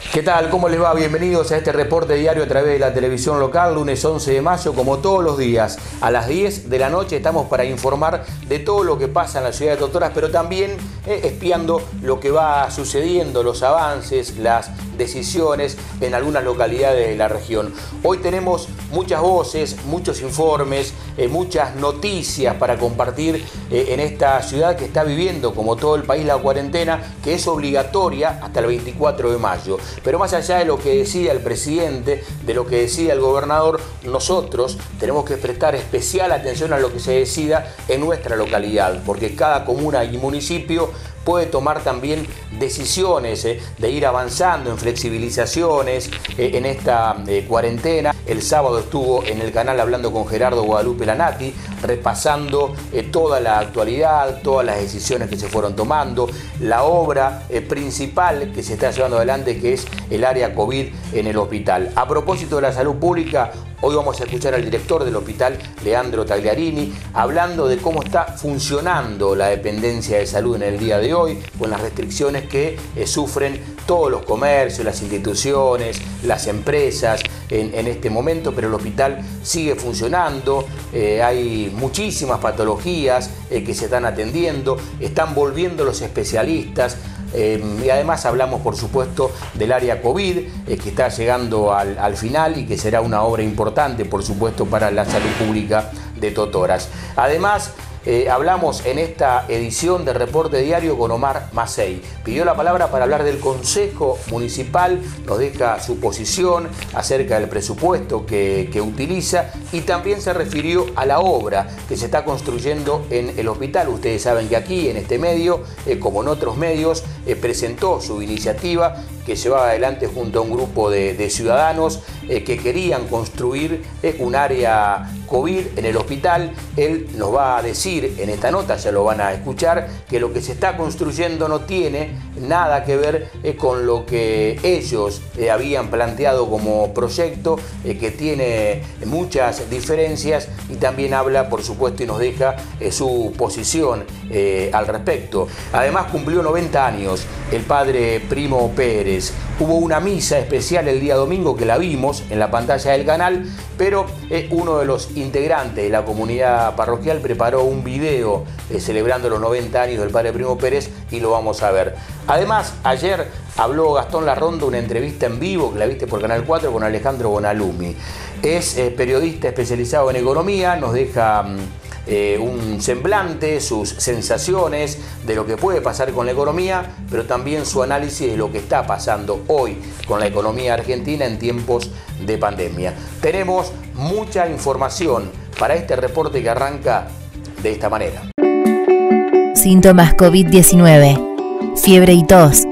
¿Qué tal? ¿Cómo les va? Bienvenidos a este reporte diario a través de la televisión local, lunes 11 de mayo, como todos los días. A las 10 de la noche estamos para informar de todo lo que pasa en la ciudad de Totoras, pero también espiando lo que va sucediendo, los avances, las decisiones en algunas localidades de la región. Hoy tenemos muchas voces, muchos informes, muchas noticias para compartir en esta ciudad que está viviendo, como todo el país, la cuarentena, que es obligatoria hasta el 24 de mayo. Pero más allá de lo que decida el presidente, de lo que decida el gobernador, nosotros tenemos que prestar especial atención a lo que se decida en nuestra localidad, porque cada comuna y municipio puede tomar también decisiones de ir avanzando en flexibilizaciones en esta cuarentena. El sábado estuvo en el canal hablando con Gerardo Guadalupe Lanati, repasando toda la actualidad, todas las decisiones que se fueron tomando, la obra principal que se está llevando adelante, que es el área COVID en el hospital. A propósito de la salud pública, hoy vamos a escuchar al director del hospital, Leandro Tagliarini, hablando de cómo está funcionando la dependencia de salud en el día de hoy, con las restricciones que sufren todos los comercios, las instituciones, las empresas en este momento, pero el hospital sigue funcionando. Hay muchísimas patologías que se están atendiendo, están volviendo los especialistas. Y además hablamos, por supuesto, del área COVID, que está llegando al final y que será una obra importante, por supuesto, para la salud pública de Totoras. Además, hablamos en esta edición de Reporte Diario con Omar Macei. Pidió la palabra para hablar del Consejo Municipal, nos deja su posición acerca del presupuesto que utiliza y también se refirió a la obra que se está construyendo en el hospital. Ustedes saben que aquí, en este medio, como en otros medios, presentó su iniciativa que llevaba adelante junto a un grupo de ciudadanos que querían construir un área COVID en el hospital. Él nos va a decir en esta nota, ya lo van a escuchar, que lo que se está construyendo no tiene nada que ver con lo que ellos habían planteado como proyecto, que tiene muchas diferencias, y también habla, por supuesto, y nos deja su posición al respecto. Además, cumplió 90 años el padre Primo Pérez. Hubo una misa especial el día domingo que la vimos en la pantalla del canal, pero uno de los integrantes de la comunidad parroquial preparó un video celebrando los 90 años del padre Primo Pérez y lo vamos a ver. Además, ayer habló Gastón Larrondo, una entrevista en vivo que la viste por Canal 4 con Alejandro Bonalumi. Es periodista especializado en economía, nos deja un semblante, sus sensaciones de lo que puede pasar con la economía, pero también su análisis de lo que está pasando hoy con la economía argentina en tiempos de pandemia. Tenemos mucha información para este reporte que arranca de esta manera. Síntomas COVID-19: fiebre y tos,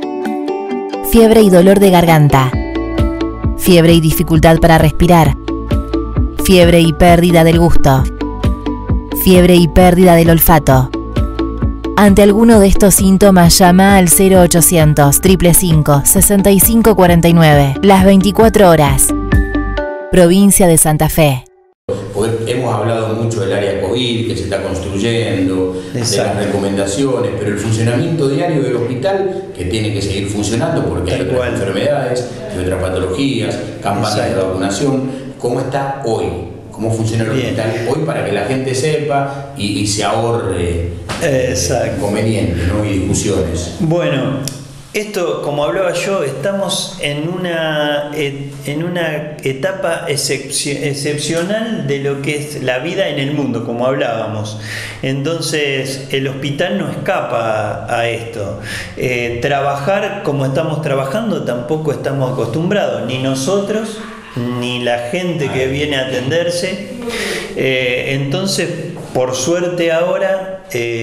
fiebre y dolor de garganta, fiebre y dificultad para respirar, fiebre y pérdida del gusto, fiebre y pérdida del olfato. Ante alguno de estos síntomas, llama al 0800 555 6549, las 24 horas. Provincia de Santa Fe. Hemos hablado mucho del área COVID que se está construyendo, exacto, de las recomendaciones, pero el funcionamiento diario del hospital, que tiene que seguir funcionando porque hay otras enfermedades, hay otras patologías, campañas de vacunación. ¿Cómo está hoy? ¿Cómo funciona el hospital hoy para que la gente sepa y se ahorre inconvenientes, ¿no? Y discusiones? Bueno, esto, como hablaba yo, estamos en una etapa excepcional de lo que es la vida en el mundo, como hablábamos. Entonces, el hospital no escapa a esto. Trabajar como estamos trabajando tampoco estamos acostumbrados, ni nosotros, ni la gente que viene a atenderse. Entonces, por suerte ahora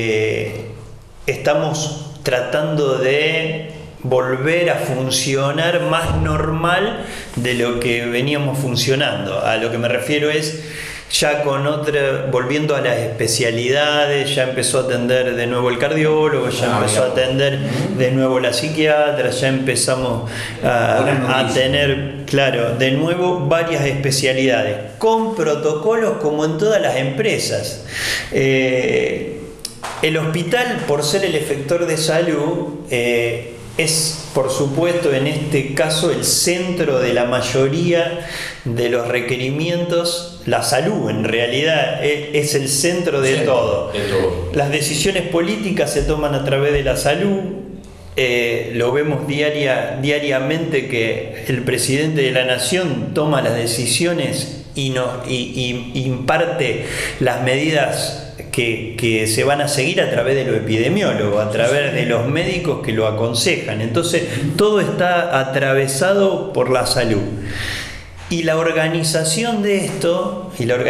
estamos tratando de volver a funcionar más normal de lo que veníamos funcionando. A lo que me refiero es ya volviendo a las especialidades. Ya empezó a atender de nuevo el cardiólogo, ya empezó a atender de nuevo la psiquiatra, ya empezamos a tener, claro, de nuevo varias especialidades, con protocolos como en todas las empresas. El hospital, por ser el efector de salud, es, por supuesto, en este caso el centro de la mayoría de los requerimientos. La salud, en realidad, es el centro de todo. Las decisiones políticas se toman a través de la salud. Lo vemos diariamente que el presidente de la nación toma las decisiones y imparte las medidas que se van a seguir a través de los epidemiólogos, a través de los médicos que lo aconsejan. Entonces, todo está atravesado por la salud. Y la organización de esto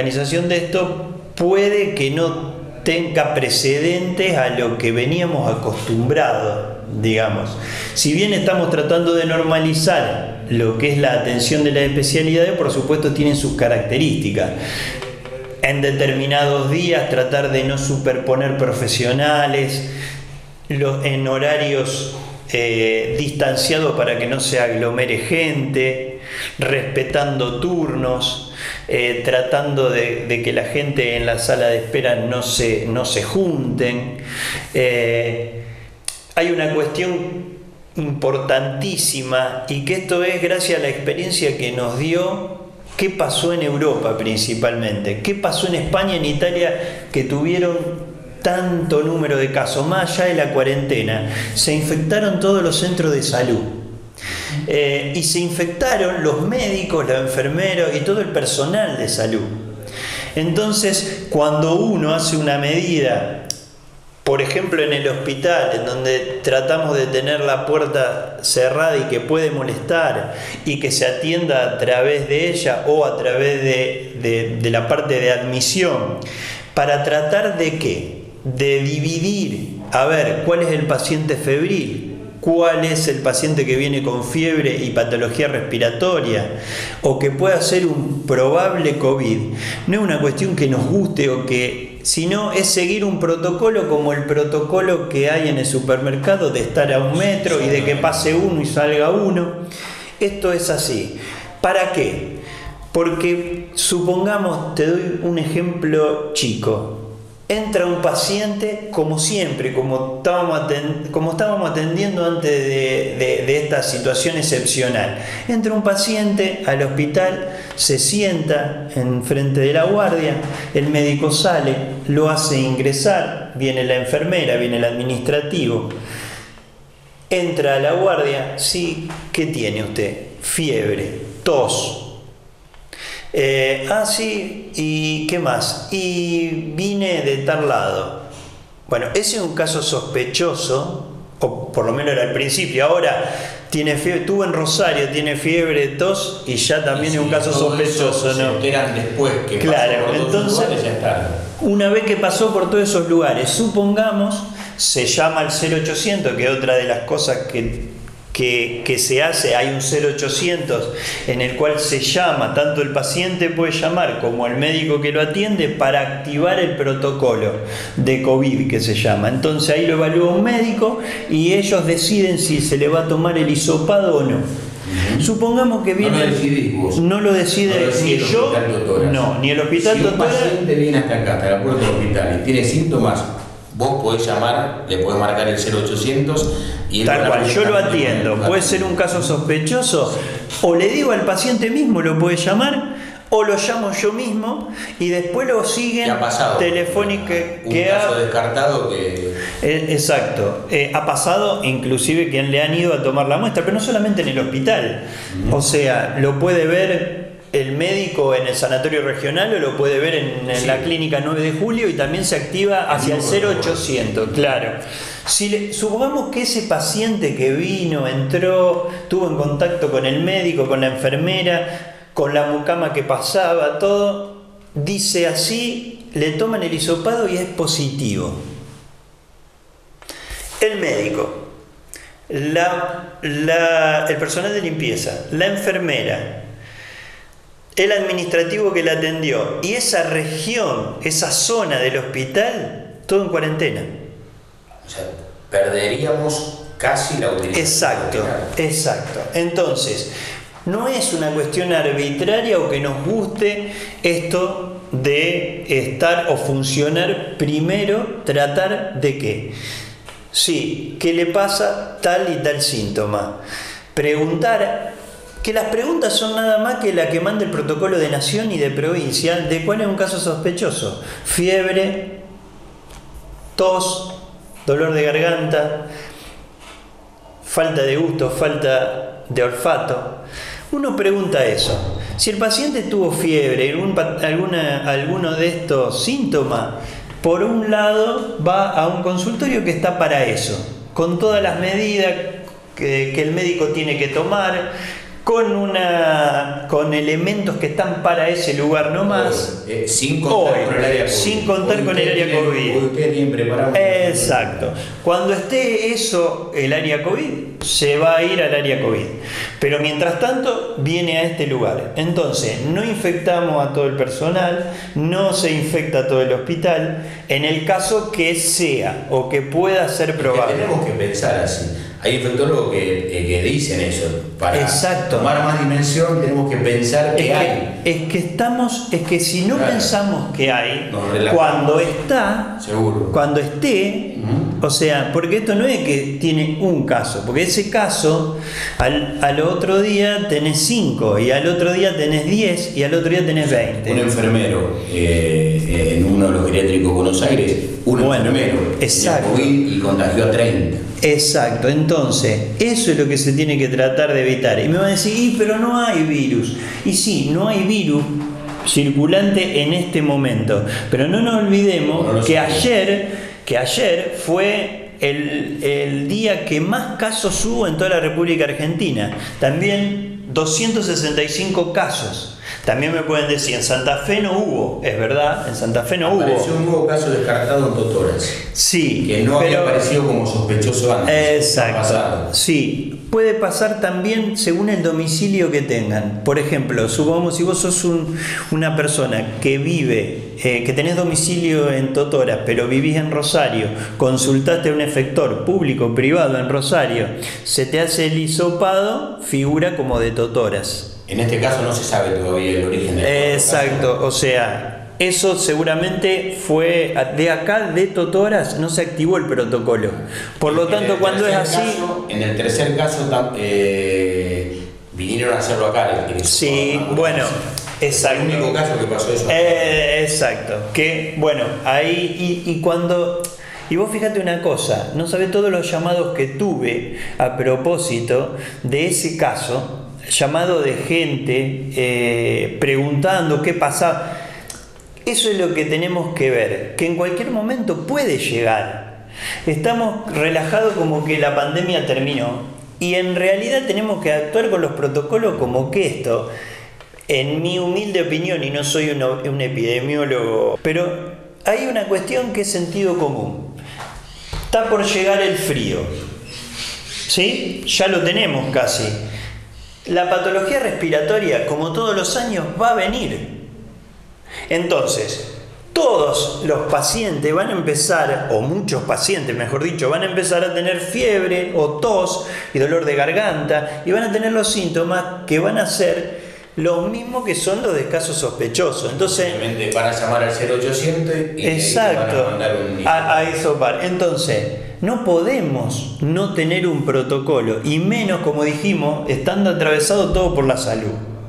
puede que no tenga precedentes a lo que veníamos acostumbrados, digamos. Si bien estamos tratando de normalizar lo que es la atención de las especialidades, por supuesto tienen sus características. En determinados días tratar de no superponer profesionales, en horarios distanciados para que no se aglomere gente, respetando turnos, tratando de que la gente en la sala de espera no se junten. Hay una cuestión importantísima, y que esto es gracias a la experiencia que nos dio. ¿Qué pasó en Europa principalmente? ¿Qué pasó en España y en Italia, que tuvieron tanto número de casos? Más allá de la cuarentena, se infectaron todos los centros de salud. Y se infectaron los médicos, los enfermeros y todo el personal de salud. Entonces, cuando uno hace una medida, por ejemplo en el hospital, en donde tratamos de tener la puerta cerrada y que puede molestar, y que se atienda a través de ella o a través de la parte de admisión, para tratar de ¿qué? De dividir, a ver, ¿cuál es el paciente febril? ¿Cuál es el paciente que viene con fiebre y patología respiratoria? O que pueda ser un probable COVID. No es una cuestión que nos guste sino es seguir un protocolo como el protocolo que hay en el supermercado, de estar a 1 metro y de que pase uno y salga uno. Esto es así. ¿Para qué? Porque supongamos, te doy un ejemplo chico. Entra un paciente, como siempre, como estábamos atendiendo antes de esta situación excepcional. Entra un paciente al hospital, se sienta enfrente de la guardia, el médico sale, lo hace ingresar, viene la enfermera, viene el administrativo, entra a la guardia. Sí, ¿qué tiene usted? Fiebre, tos. Sí, ¿y qué más? Y vine de tal lado. Bueno, ese es un caso sospechoso, o por lo menos era al principio. Ahora tiene fiebre, estuvo en Rosario, tiene fiebre, tos, y ya también es un caso sospechoso, ¿no? Se enteran después que claro, pasó por entonces, todos lugares, ya está. Una vez que pasó por todos esos lugares, supongamos, se llama al 0800, que es otra de las cosas que se hace. Hay un 0800 en el cual se llama, tanto el paciente puede llamar como el médico que lo atiende, para activar el protocolo de COVID, que se llama. Entonces ahí lo evalúa un médico y ellos deciden si se le va a tomar el hisopado o no. Supongamos que viene. No lo decidís vos. No lo decide ni yo, no, ni el hospital. Si un paciente viene hasta acá, hasta la puerta del hospital, y tiene síntomas, vos podés llamar, le podés marcar el 0800 y tal cual, yo lo atiendo. Puede ser un caso sospechoso, o le digo al paciente mismo, lo puede llamar, o lo llamo yo mismo y después lo siguen telefónico. Un caso descartado que... Exacto, ha pasado inclusive que le han ido a tomar la muestra, pero no solamente en el hospital. O sea, lo puede ver el médico en el sanatorio regional, o lo puede ver en la clínica 9 de julio, y también se activa hacia el 0800, claro. Supongamos que ese paciente que vino, entró, tuvo en contacto con el médico, con la enfermera, con la mucama que pasaba, todo, dice así, le toman el hisopado y es positivo. El médico, el personal de limpieza, la enfermera, el administrativo que la atendió y esa región, esa zona del hospital, todo en cuarentena. O sea, perderíamos casi la utilización. Exacto. Entonces, no es una cuestión arbitraria o que nos guste esto de estar o funcionar primero, tratar de ¿qué? Sí, ¿qué le pasa tal y tal síntoma? Preguntar, que las preguntas son nada más que la que manda el protocolo de nación y de provincia de cuál es un caso sospechoso. Fiebre, tos, dolor de garganta, falta de gusto, falta de olfato. Uno pregunta eso. Si el paciente tuvo fiebre, alguno de estos síntomas, por un lado va a un consultorio que está para eso, con todas las medidas que el médico tiene que tomar, con elementos que están para ese lugar nomás. Sin contar con el área COVID. Sin contar con el área COVID. Ustedes tienen preparado. Exacto. Cuando esté eso, el área COVID, se va a ir al área COVID. Pero mientras tanto, viene a este lugar. Entonces, no infectamos a todo el personal, no se infecta a todo el hospital, en el caso que sea o que pueda ser probable. Tenemos que pensar así. Hay infectólogos que dicen eso. Para Exacto. tomar más dimensión tenemos que pensar que hay. Es que si no pensamos que hay, Seguro. cuando esté, o sea, porque esto no es que tiene un caso, porque ese caso al otro día tenés 5, y al otro día tenés 10, y al otro día tenés 20. Un enfermero en uno de los geriátricos de Buenos Aires, enfermero exacto. tenía COVID y contagió a 30. Exacto, entonces eso es lo que se tiene que tratar de evitar. Y me van a decir, pero no hay virus. Y sí, no hay virus circulante en este momento. Pero no nos olvidemos que ayer fue el día que más casos hubo en toda la República Argentina. También 265 casos. También me pueden decir, en Santa Fe no hubo, es verdad, en Santa Fe no hubo. Apareció un nuevo caso descartado en Totoras. Sí. Que no había aparecido como sospechoso antes. Exacto. Sí. Puede pasar también según el domicilio que tengan. Por ejemplo, supongamos si vos sos una persona que vive, que tenés domicilio en Totoras, pero vivís en Rosario, consultaste a un efector público o privado en Rosario, se te hace el hisopado, figura como de Totoras. En este caso no se sabe todavía el origen del Exacto, o sea, eso seguramente fue de acá, de Totoras, no se activó el protocolo. Por lo tanto, cuando es así... En el tercer caso vinieron a hacerlo acá. Sí, bueno, exacto. El único caso que pasó eso. Exacto, que bueno, ahí y cuando... Y vos fíjate una cosa, no sabés todos los llamados que tuve a propósito de ese caso, llamado de gente preguntando qué pasaba. Eso es lo que tenemos que ver, que en cualquier momento puede llegar. Estamos relajados como que la pandemia terminó y en realidad tenemos que actuar con los protocolos como que esto, en mi humilde opinión, y no soy un epidemiólogo, pero hay una cuestión que es sentido común. Está por llegar el frío, ¿sí? Ya lo tenemos casi. La patología respiratoria, como todos los años, va a venir. Entonces, todos los pacientes van a empezar, o muchos pacientes, mejor dicho, van a empezar a tener fiebre o tos y dolor de garganta, y van a tener los síntomas que van a ser los mismos que son los de casos sospechosos. Entonces, van a llamar al 0800 y exacto, van a mandar a hisopar. Entonces, no podemos no tener un protocolo, y menos, como dijimos, estando atravesado todo por la salud.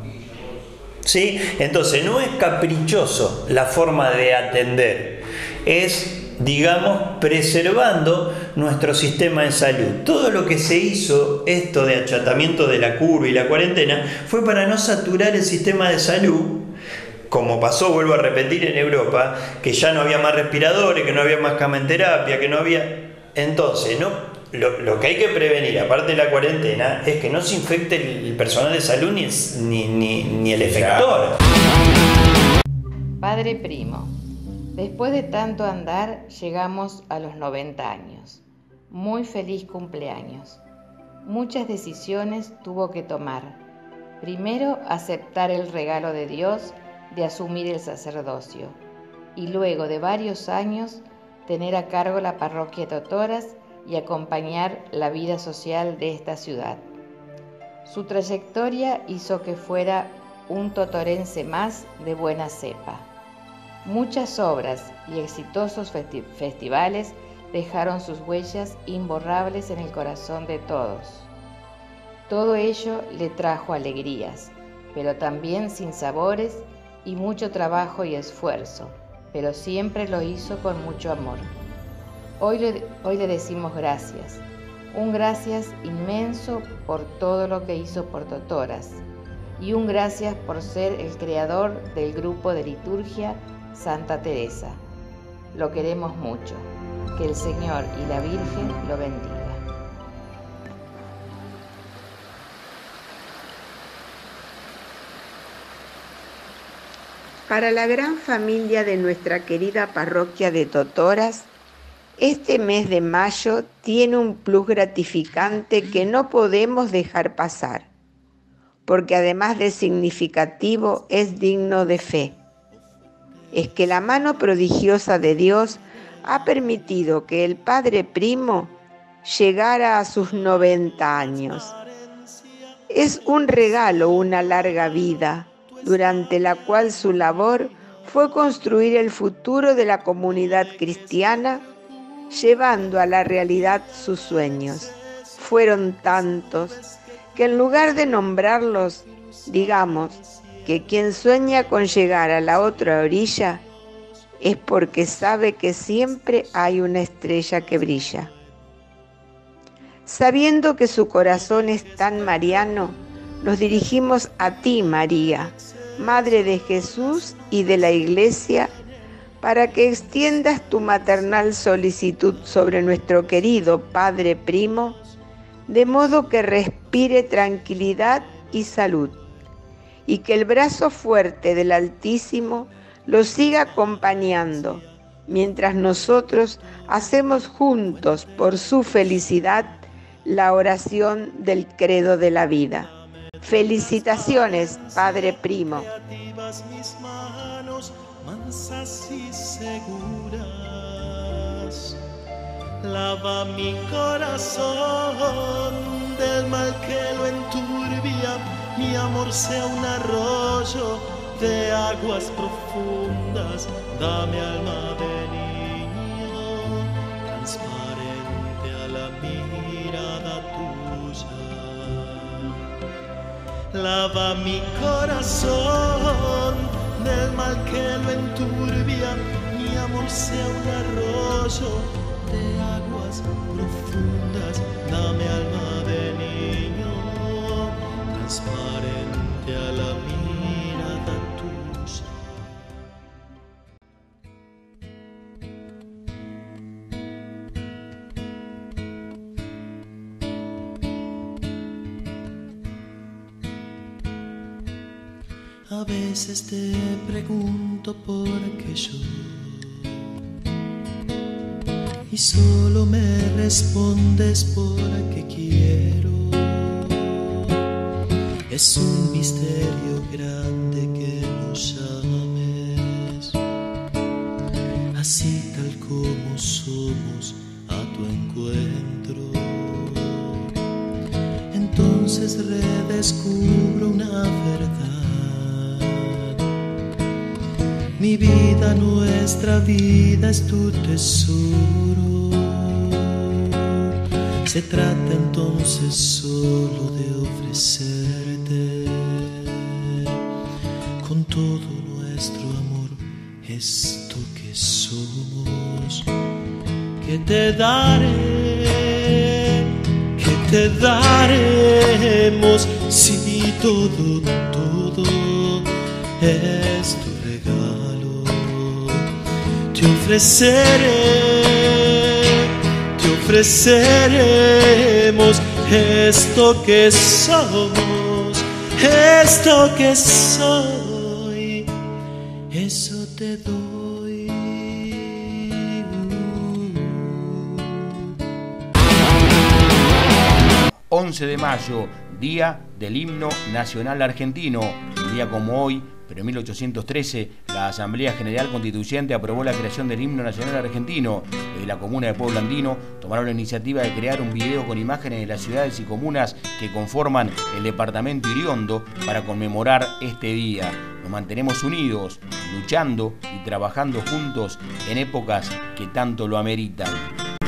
¿Sí? Entonces, no es caprichoso la forma de atender, es, digamos, preservando nuestro sistema de salud. Todo lo que se hizo, esto de achatamiento de la curva y la cuarentena, fue para no saturar el sistema de salud, como pasó, vuelvo a repetir, en Europa, que ya no había más respiradores, que no había más cama en terapia, que no había... Entonces, lo que hay que prevenir, aparte de la cuarentena, es que no se infecte el personal de salud ni el efector. Padre Primo, después de tanto andar, llegamos a los 90 años. Muy feliz cumpleaños. Muchas decisiones tuvo que tomar. Primero, aceptar el regalo de Dios de asumir el sacerdocio. Y luego de varios años, tener a cargo la parroquia Totoras y acompañar la vida social de esta ciudad. Su trayectoria hizo que fuera un totorense más de buena cepa. Muchas obras y exitosos festivales dejaron sus huellas imborrables en el corazón de todos. Todo ello le trajo alegrías, pero también sinsabores y mucho trabajo y esfuerzo, pero siempre lo hizo con mucho amor. Hoy le decimos gracias, un gracias inmenso por todo lo que hizo por Totoras y un gracias por ser el creador del grupo de liturgia Santa Teresa. Lo queremos mucho. Que el Señor y la Virgen lo bendiga. Para la gran familia de nuestra querida parroquia de Totoras, este mes de mayo tiene un plus gratificante que no podemos dejar pasar, porque además de significativo es digno de fe. Es que la mano prodigiosa de Dios ha permitido que el Padre Primo llegara a sus 90 años. Es un regalo una larga vida, durante la cual su labor fue construir el futuro de la comunidad cristiana, llevando a la realidad sus sueños. Fueron tantos que en lugar de nombrarlos, digamos que quien sueña con llegar a la otra orilla es porque sabe que siempre hay una estrella que brilla. Sabiendo que su corazón es tan mariano, nos dirigimos a ti, María, Madre de Jesús y de la Iglesia, para que extiendas tu maternal solicitud sobre nuestro querido Padre Primo, de modo que respire tranquilidad y salud, y que el brazo fuerte del Altísimo lo siga acompañando, mientras nosotros hacemos juntos por su felicidad la oración del credo de la vida. Felicitaciones, Padre Primo. Mis manos mansas y seguras, lava mi corazón del mal que lo enturbia, mi amor sea un arroyo de aguas profundas, dame alma de niño, transparente a la mirada tuya. Lava mi corazón del mal que lo enturbia, mi amor sea un arroyo de aguas profundas, dame alma de niño, transparente a la mirada tuya. A veces te pregunto por qué yo, y solo me respondes porque quiero. Es un misterio grande que lo llames, así tal como somos a tu encuentro. Entonces redescubro una verdad. Mi vida, nuestra vida es tu tesoro. Se trata entonces solo de ofrecerte con todo nuestro amor esto que somos. Que te daremos si todo es tu regalo. Te ofreceremos esto que somos, esto que soy, eso te doy. 11 de mayo, Día del Himno Nacional Argentino. Un día como hoy, pero en 1813, la Asamblea General Constituyente aprobó la creación del Himno Nacional Argentino. Desde la comuna de Pueblo Andino tomaron la iniciativa de crear un video con imágenes de las ciudades y comunas que conforman el departamento Iriondo para conmemorar este día. Nos mantenemos unidos, luchando y trabajando juntos en épocas que tanto lo ameritan.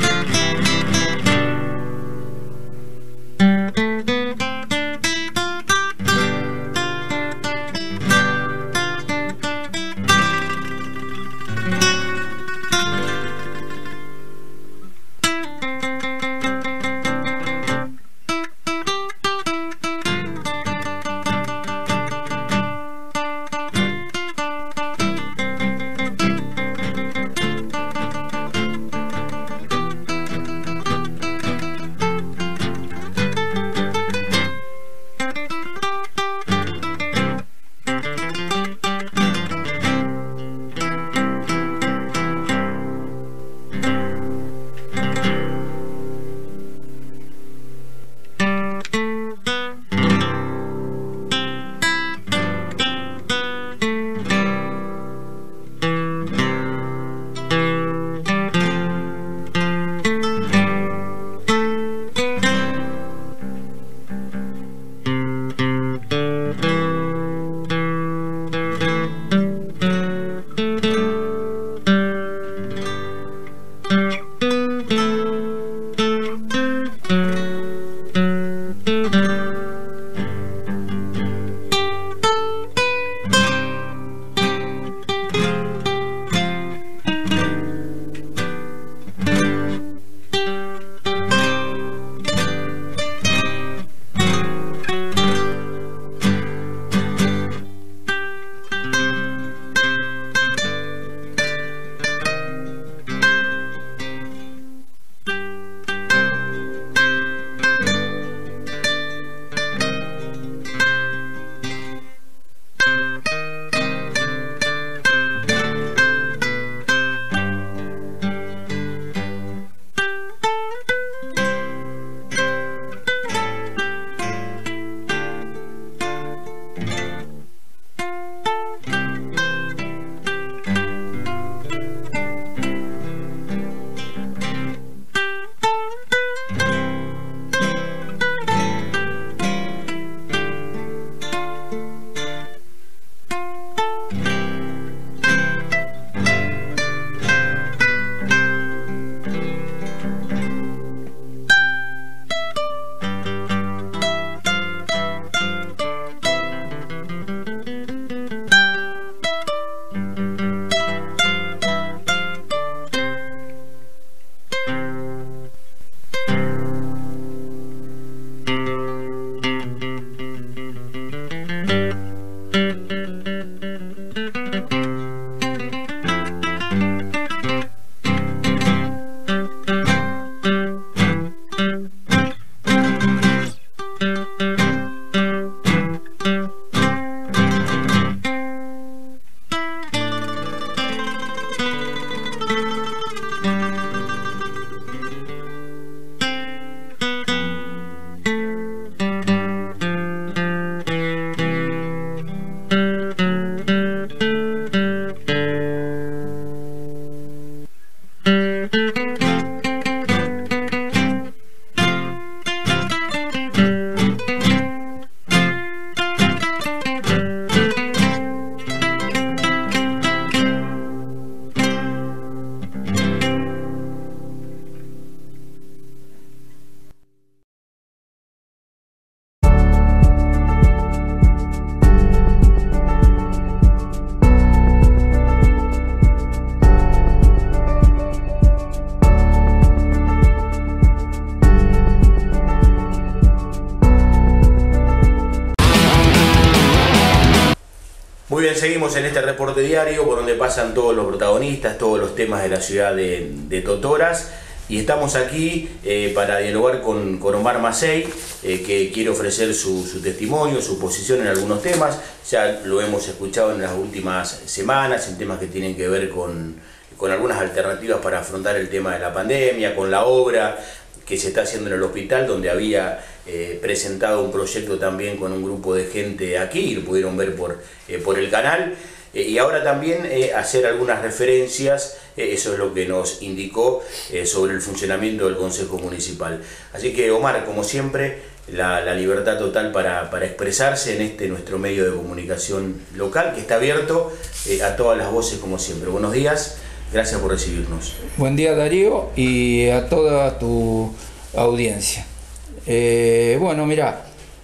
Muy bien, seguimos en este reporte diario por donde pasan todos los protagonistas, todos los temas de la ciudad de Totoras. Y estamos aquí para dialogar con Omar Macei, que quiere ofrecer su testimonio, su posición en algunos temas. Ya lo hemos escuchado en las últimas semanas, en temas que tienen que ver con algunas alternativas para afrontar el tema de la pandemia, con la obra que se está haciendo en el hospital, donde había presentado un proyecto también con un grupo de gente aquí, y lo pudieron ver por el canal. Y ahora también hacer algunas referencias, eso es lo que nos indicó sobre el funcionamiento del Consejo Municipal. Así que, Omar, como siempre, la libertad total para expresarse en este nuestro medio de comunicación local, que está abierto a todas las voces como siempre. Buenos días, gracias por recibirnos. Buen día, Darío, y a toda tu audiencia. Bueno, mira,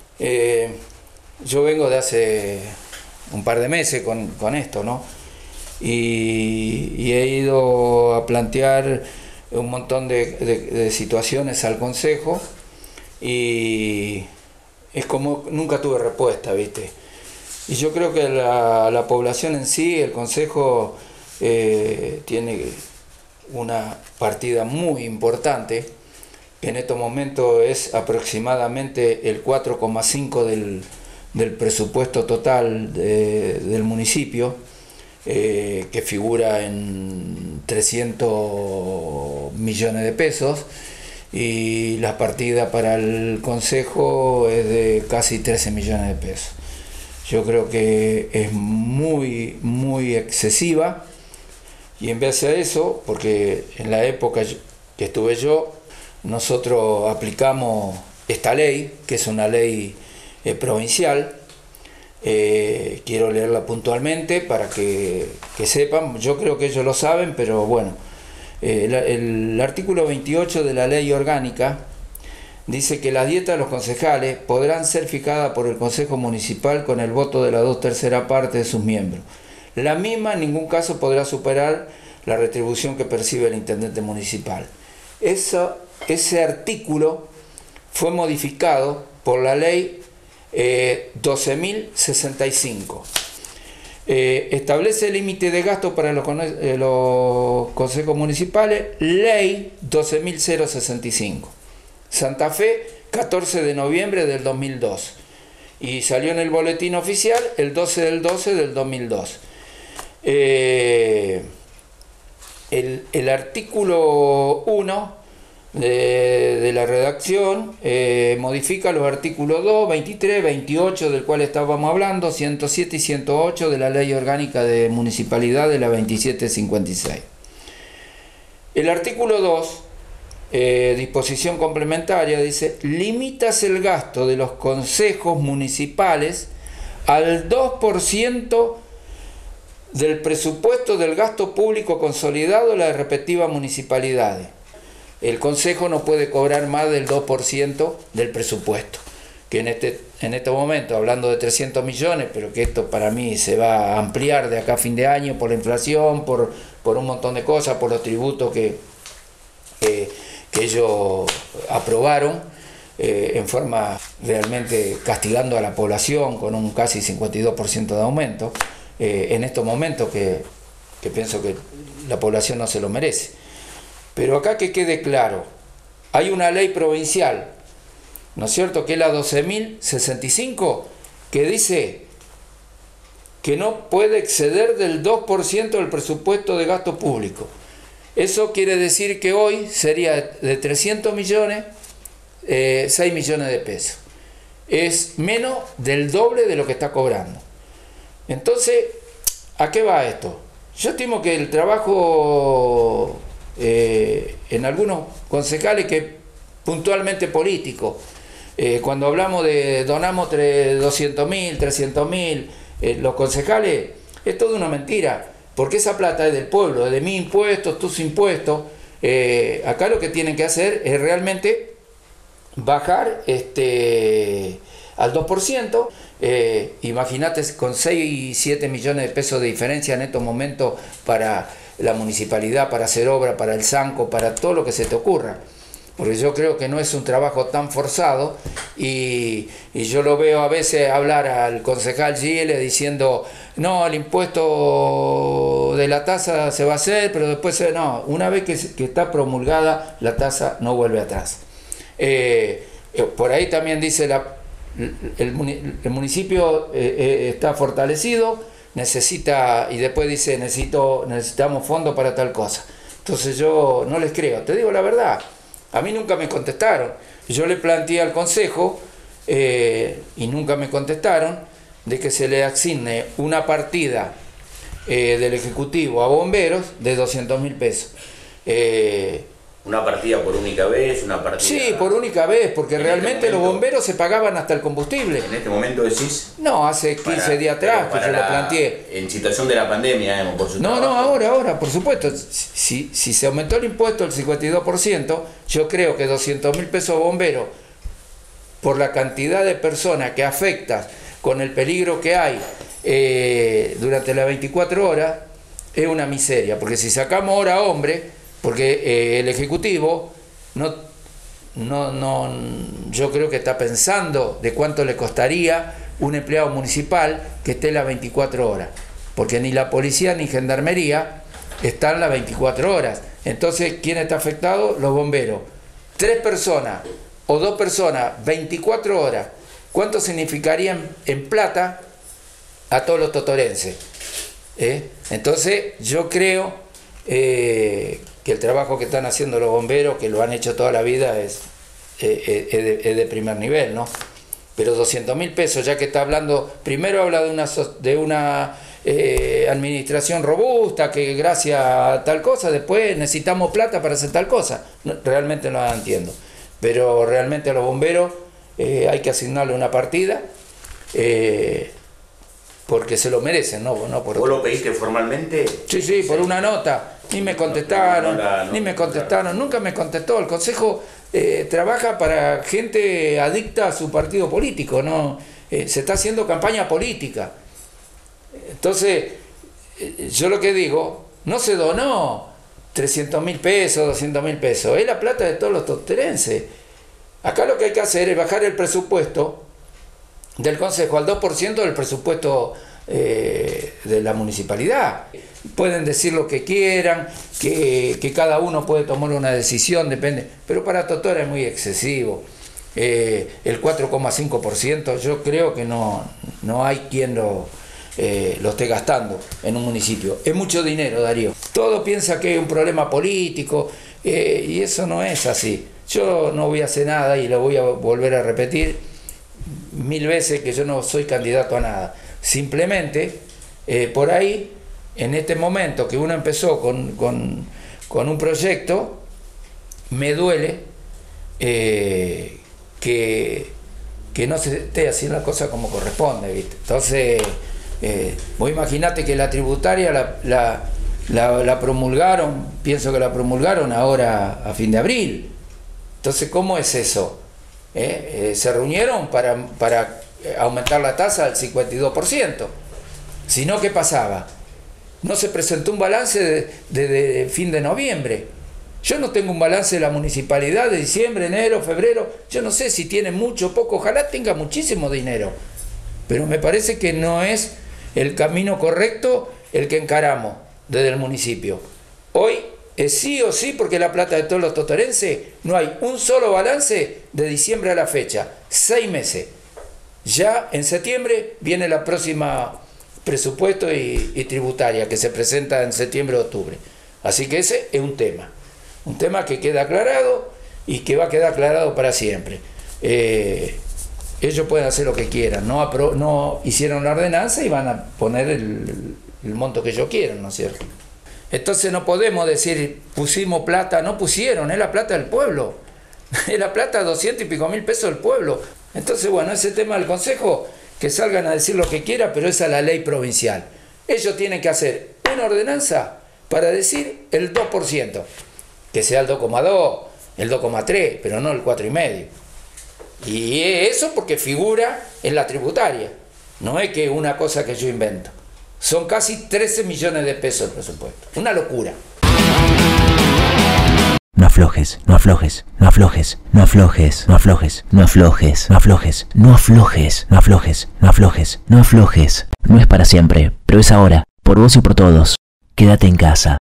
yo vengo de hace un par de meses con esto, ¿no? Y he ido a plantear un montón de situaciones al Consejo y es como nunca tuve respuesta, ¿viste? Y yo creo que la población en sí, el Consejo, tiene una partida muy importante, que en estos momentos es aproximadamente el 4,5% del presupuesto total del municipio, que figura en 300 millones de pesos, y la partida para el Consejo es de casi 13 millones de pesos. Yo creo que es muy excesiva, y en vez de eso, porque en la época que estuve yo, nosotros aplicamos esta ley, que es una ley provincial. Quiero leerla puntualmente para que sepan. Yo creo que ellos lo saben, pero bueno, el artículo 28 de la ley orgánica dice que las dietas de los concejales podrán ser fijadas por el Consejo Municipal con el voto de las 2/3 partes de sus miembros. La misma en ningún caso podrá superar la retribución que percibe el intendente municipal. Ese artículo fue modificado por la ley 12.065. Establece el límite de gasto para los consejos municipales, ley 12.065. Santa Fe, 14 de noviembre del 2002. Y salió en el boletín oficial el 12 del 12 del 2002. El artículo 1 de la redacción modifica los artículos 2, 23, 28 del cual estábamos hablando, 107 y 108 de la Ley Orgánica de Municipalidad de la 2756. El artículo 2, disposición complementaria, dice: limítase el gasto de los consejos municipales al 2% del presupuesto del gasto público consolidado de las respectivas municipalidades. El Consejo no puede cobrar más del 2% del presupuesto, que en este momento, hablando de 300 millones, pero que esto para mí se va a ampliar de acá a fin de año por la inflación, por un montón de cosas, por los tributos que ellos aprobaron, en forma realmente castigando a la población con un casi 52% de aumento, en estos momentos que pienso que la población no se lo merece. Pero acá que quede claro, hay una ley provincial, ¿no es cierto?, que es la 12.065, que dice que no puede exceder del 2% del presupuesto de gasto público. Eso quiere decir que hoy sería de 300 millones, 6 millones de pesos. Es menos del doble de lo que está cobrando. Entonces, ¿a qué va esto? Yo estimo que el trabajo en algunos concejales que puntualmente políticos, cuando hablamos de donamos 200.000, 300.000, los concejales, es toda una mentira, porque esa plata es del pueblo, es de mis impuestos, tus impuestos. Acá lo que tienen que hacer es realmente bajar al 2%. Imagínate, con 6 y 7 millones de pesos de diferencia en estos momentos para la municipalidad, para hacer obra, para el Sanco, para todo lo que se te ocurra. porque yo creo que no es un trabajo tan forzado, y yo lo veo a veces hablar al concejal Giles diciendo, no, el impuesto de la tasa se va a hacer, pero después no, una vez que está promulgada la tasa no vuelve atrás. Por ahí también dice el municipio está fortalecido, necesita, y después dice necesitamos fondos para tal cosa. Entonces yo no les creo, te digo la verdad, a mí nunca me contestaron. Yo le planteé al consejo y nunca me contestaron de que se le asigne una partida del Ejecutivo a bomberos de 200.000 pesos. ¿Una partida por única vez? ¿Una partida? Sí, por única vez, porque realmente los bomberos se pagaban hasta el combustible. ¿En este momento decís? No, hace 15 días atrás que yo lo planteé. En situación de la pandemia, por su trabajo. No, ahora, por supuesto. Si se aumentó el impuesto del 52%, yo creo que 200.000 pesos bomberos, por la cantidad de personas que afecta con el peligro que hay durante las 24 horas, es una miseria. Porque si sacamos hora hombre, porque el Ejecutivo yo creo que está pensando de cuánto le costaría un empleado municipal que esté las 24 horas, porque ni la policía ni gendarmería están las 24 horas. Entonces, ¿quién está afectado? Los bomberos. 3 personas o 2 personas, 24 horas, ¿cuánto significaría en plata a todos los totorenses? Entonces, yo creo que el trabajo que están haciendo los bomberos, que lo han hecho toda la vida, es de primer nivel, ¿no? Pero 200.000 pesos, ya que está hablando, primero habla de una administración robusta, que gracias a tal cosa, después necesitamos plata para hacer tal cosa. No, realmente no la entiendo. Pero realmente a los bomberos hay que asignarle una partida, porque se lo merecen, ¿no? ¿Vos lo pediste formalmente? Sí, por una nota. Ni me contestaron, nunca me contestó. El Consejo trabaja para gente adicta a su partido político, ¿no? Se está haciendo campaña política. Entonces, yo lo que digo, no se donó 300.000 pesos, 200.000 pesos, es la plata de todos los toterenses. Acá lo que hay que hacer es bajar el presupuesto del Consejo al 2% del presupuesto de la municipalidad. Pueden decir lo que quieran, que cada uno puede tomar una decisión, depende, pero para Totora es muy excesivo. El 4,5% yo creo que no hay quien lo esté gastando en un municipio. Es mucho dinero, Darío. Todo piensa que es un problema político, y eso no es así. Yo no voy a hacer nada, y lo voy a volver a repetir 1000 veces, que yo no soy candidato a nada. Simplemente, por ahí, en este momento que uno empezó con un proyecto, me duele que no se esté haciendo la cosa como corresponde, ¿viste? Entonces, vos imaginate que la tributaria la promulgaron, pienso que la promulgaron ahora a fin de abril. Entonces, ¿cómo es eso? Se reunieron para aumentar la tasa al 52%. Si no, ¿qué pasaba? No se presentó un balance de fin de noviembre. Yo no tengo un balance de la municipalidad de diciembre, enero, febrero. Yo no sé si tiene mucho o poco. Ojalá tenga muchísimo dinero. Pero me parece que no es el camino correcto el que encaramos desde el municipio. Hoy es sí o sí, porque la plata de todos los totorenses, no hay un solo balance de diciembre a la fecha. 6 meses. Ya en septiembre viene la próxima presupuesto y tributaria, que se presenta en septiembre o octubre. Así que ese es un tema que queda aclarado y que va a quedar aclarado para siempre. Ellos pueden hacer lo que quieran, no hicieron la ordenanza y van a poner el monto que ellos quieran, ¿no es cierto? Entonces no podemos decir pusimos plata, no pusieron, es la plata del pueblo, es la plata 200 y pico mil pesos del pueblo. Entonces, bueno, ese tema del Consejo, que salgan a decir lo que quieran, pero esa es la ley provincial. Ellos tienen que hacer una ordenanza para decir el 2%, que sea el 2,2, el 2,3, pero no el 4,5. Y eso porque figura en la tributaria, no es que una cosa que yo invento. Son casi 13 millones de pesos el presupuesto, una locura. aflojes, no aflojes, no aflojes, no aflojes, no aflojes, no aflojes, no aflojes, no aflojes, no aflojes, no aflojes, no aflojes. No es para siempre, pero es ahora, por vos y por todos. Quédate en casa.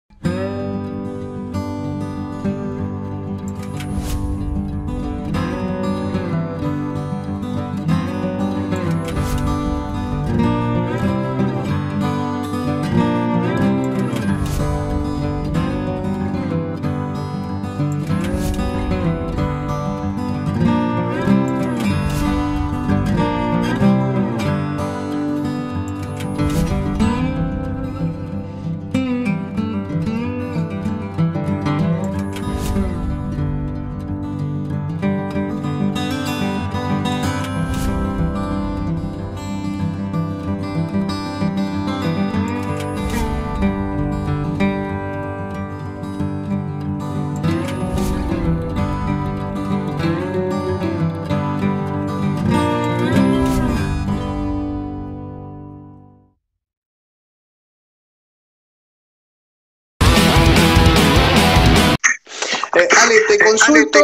Ale, te consulto,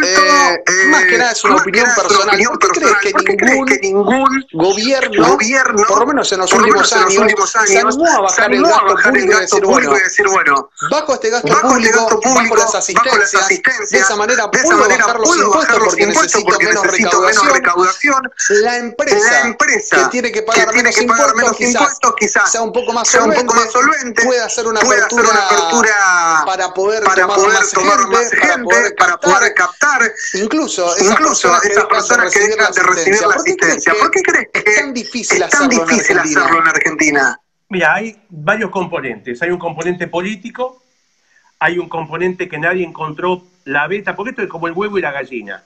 más que nada es una opinión personal. ¿Por qué crees que ningún gobierno, por lo menos en los últimos años, se animó a bajar el gasto público y decir, bueno, bajo este gasto público, bajo las asistencias, de esa manera puedo bajar los impuestos porque necesito menos recaudación, la empresa que tiene que pagar menos impuestos quizás sea un poco más solvente, puede hacer una apertura para poder tomar más gente, para poder captar incluso esas personas que dejan de recibir la asistencia. ¿Por qué crees que es tan difícil hacerlo en Argentina? Mira, hay varios componentes. Hay un componente político, hay un componente que nadie encontró la beta, porque esto es como el huevo y la gallina.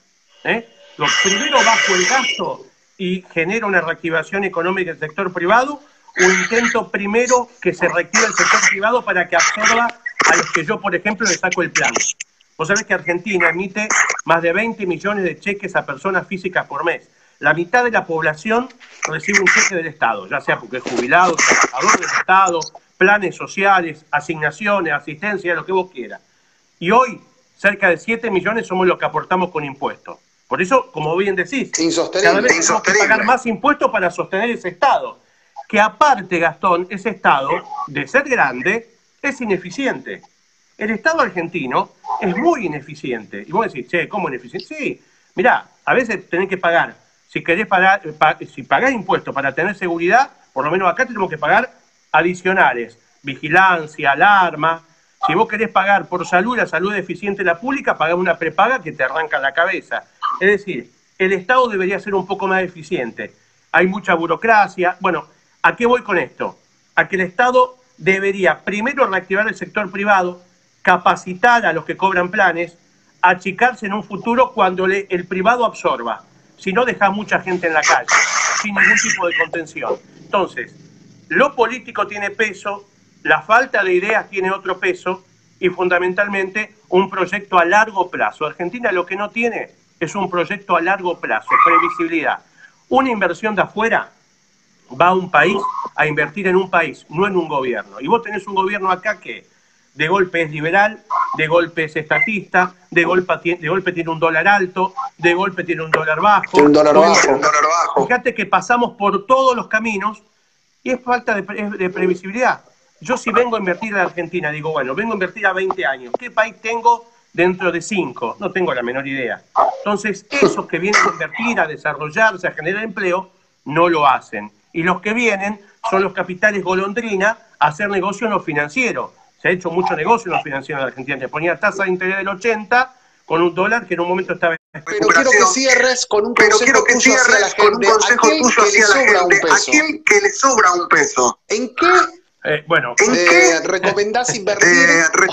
Lo primero bajo el gasto y genera una reactivación económica del sector privado, o intento primero que se reactive el sector privado para que absorba a los que yo, por ejemplo, le saco el plan. Vos sabés que Argentina emite más de 20 millones de cheques a personas físicas por mes. La mitad de la población recibe un cheque del Estado, ya sea porque es jubilado, trabajador del Estado, planes sociales, asignaciones, asistencia, lo que vos quieras. Y hoy, cerca de 7 millones somos los que aportamos con impuestos. Por eso, como bien decís, cada vez tenemos que pagar más impuestos para sostener ese Estado. Que aparte, Gastón, ese Estado, de ser grande, es ineficiente. El Estado argentino es muy ineficiente. Y vos decís, che, ¿cómo ineficiente? Sí, mirá, a veces tenés que pagar. Si querés pagar, si pagás impuestos para tener seguridad, por lo menos acá tenemos que pagar adicionales. Vigilancia, alarma. Si vos querés pagar por salud, la salud deficiente la pública, pagás una prepaga que te arranca la cabeza. Es decir, el Estado debería ser un poco más eficiente. Hay mucha burocracia. Bueno, ¿a qué voy con esto? A que el Estado debería primero reactivar el sector privado, capacitar a los que cobran planes, achicarse en un futuro cuando el privado absorba. Si no, deja mucha gente en la calle, sin ningún tipo de contención. Entonces, lo político tiene peso, la falta de ideas tiene otro peso y fundamentalmente un proyecto a largo plazo. Argentina lo que no tiene es un proyecto a largo plazo, previsibilidad. Una inversión de afuera va a un país a invertir en un país, no en un gobierno. Y vos tenés un gobierno acá que de golpe es liberal, de golpe es estatista, de golpe tiene un dólar alto, de golpe tiene un dólar bajo. Un dólar bajo. Fíjate que pasamos por todos los caminos y es falta de previsibilidad. Yo si vengo a invertir en Argentina, digo, bueno, vengo a invertir a 20 años. ¿Qué país tengo dentro de 5? No tengo la menor idea. Entonces, esos que vienen a invertir, a desarrollarse, a generar empleo, no lo hacen. Y los que vienen son los capitales golondrina a hacer negocio en lo financiero. Se ha hecho mucho negocio en lo financiero en Argentina. Te ponía tasa de interés del 80 con un dólar que en un momento estaba... Pero quiero que cierres con un consejo tuyo hacia aquel que le sobra un peso. ¿En qué? ¿En qué recomendás invertir?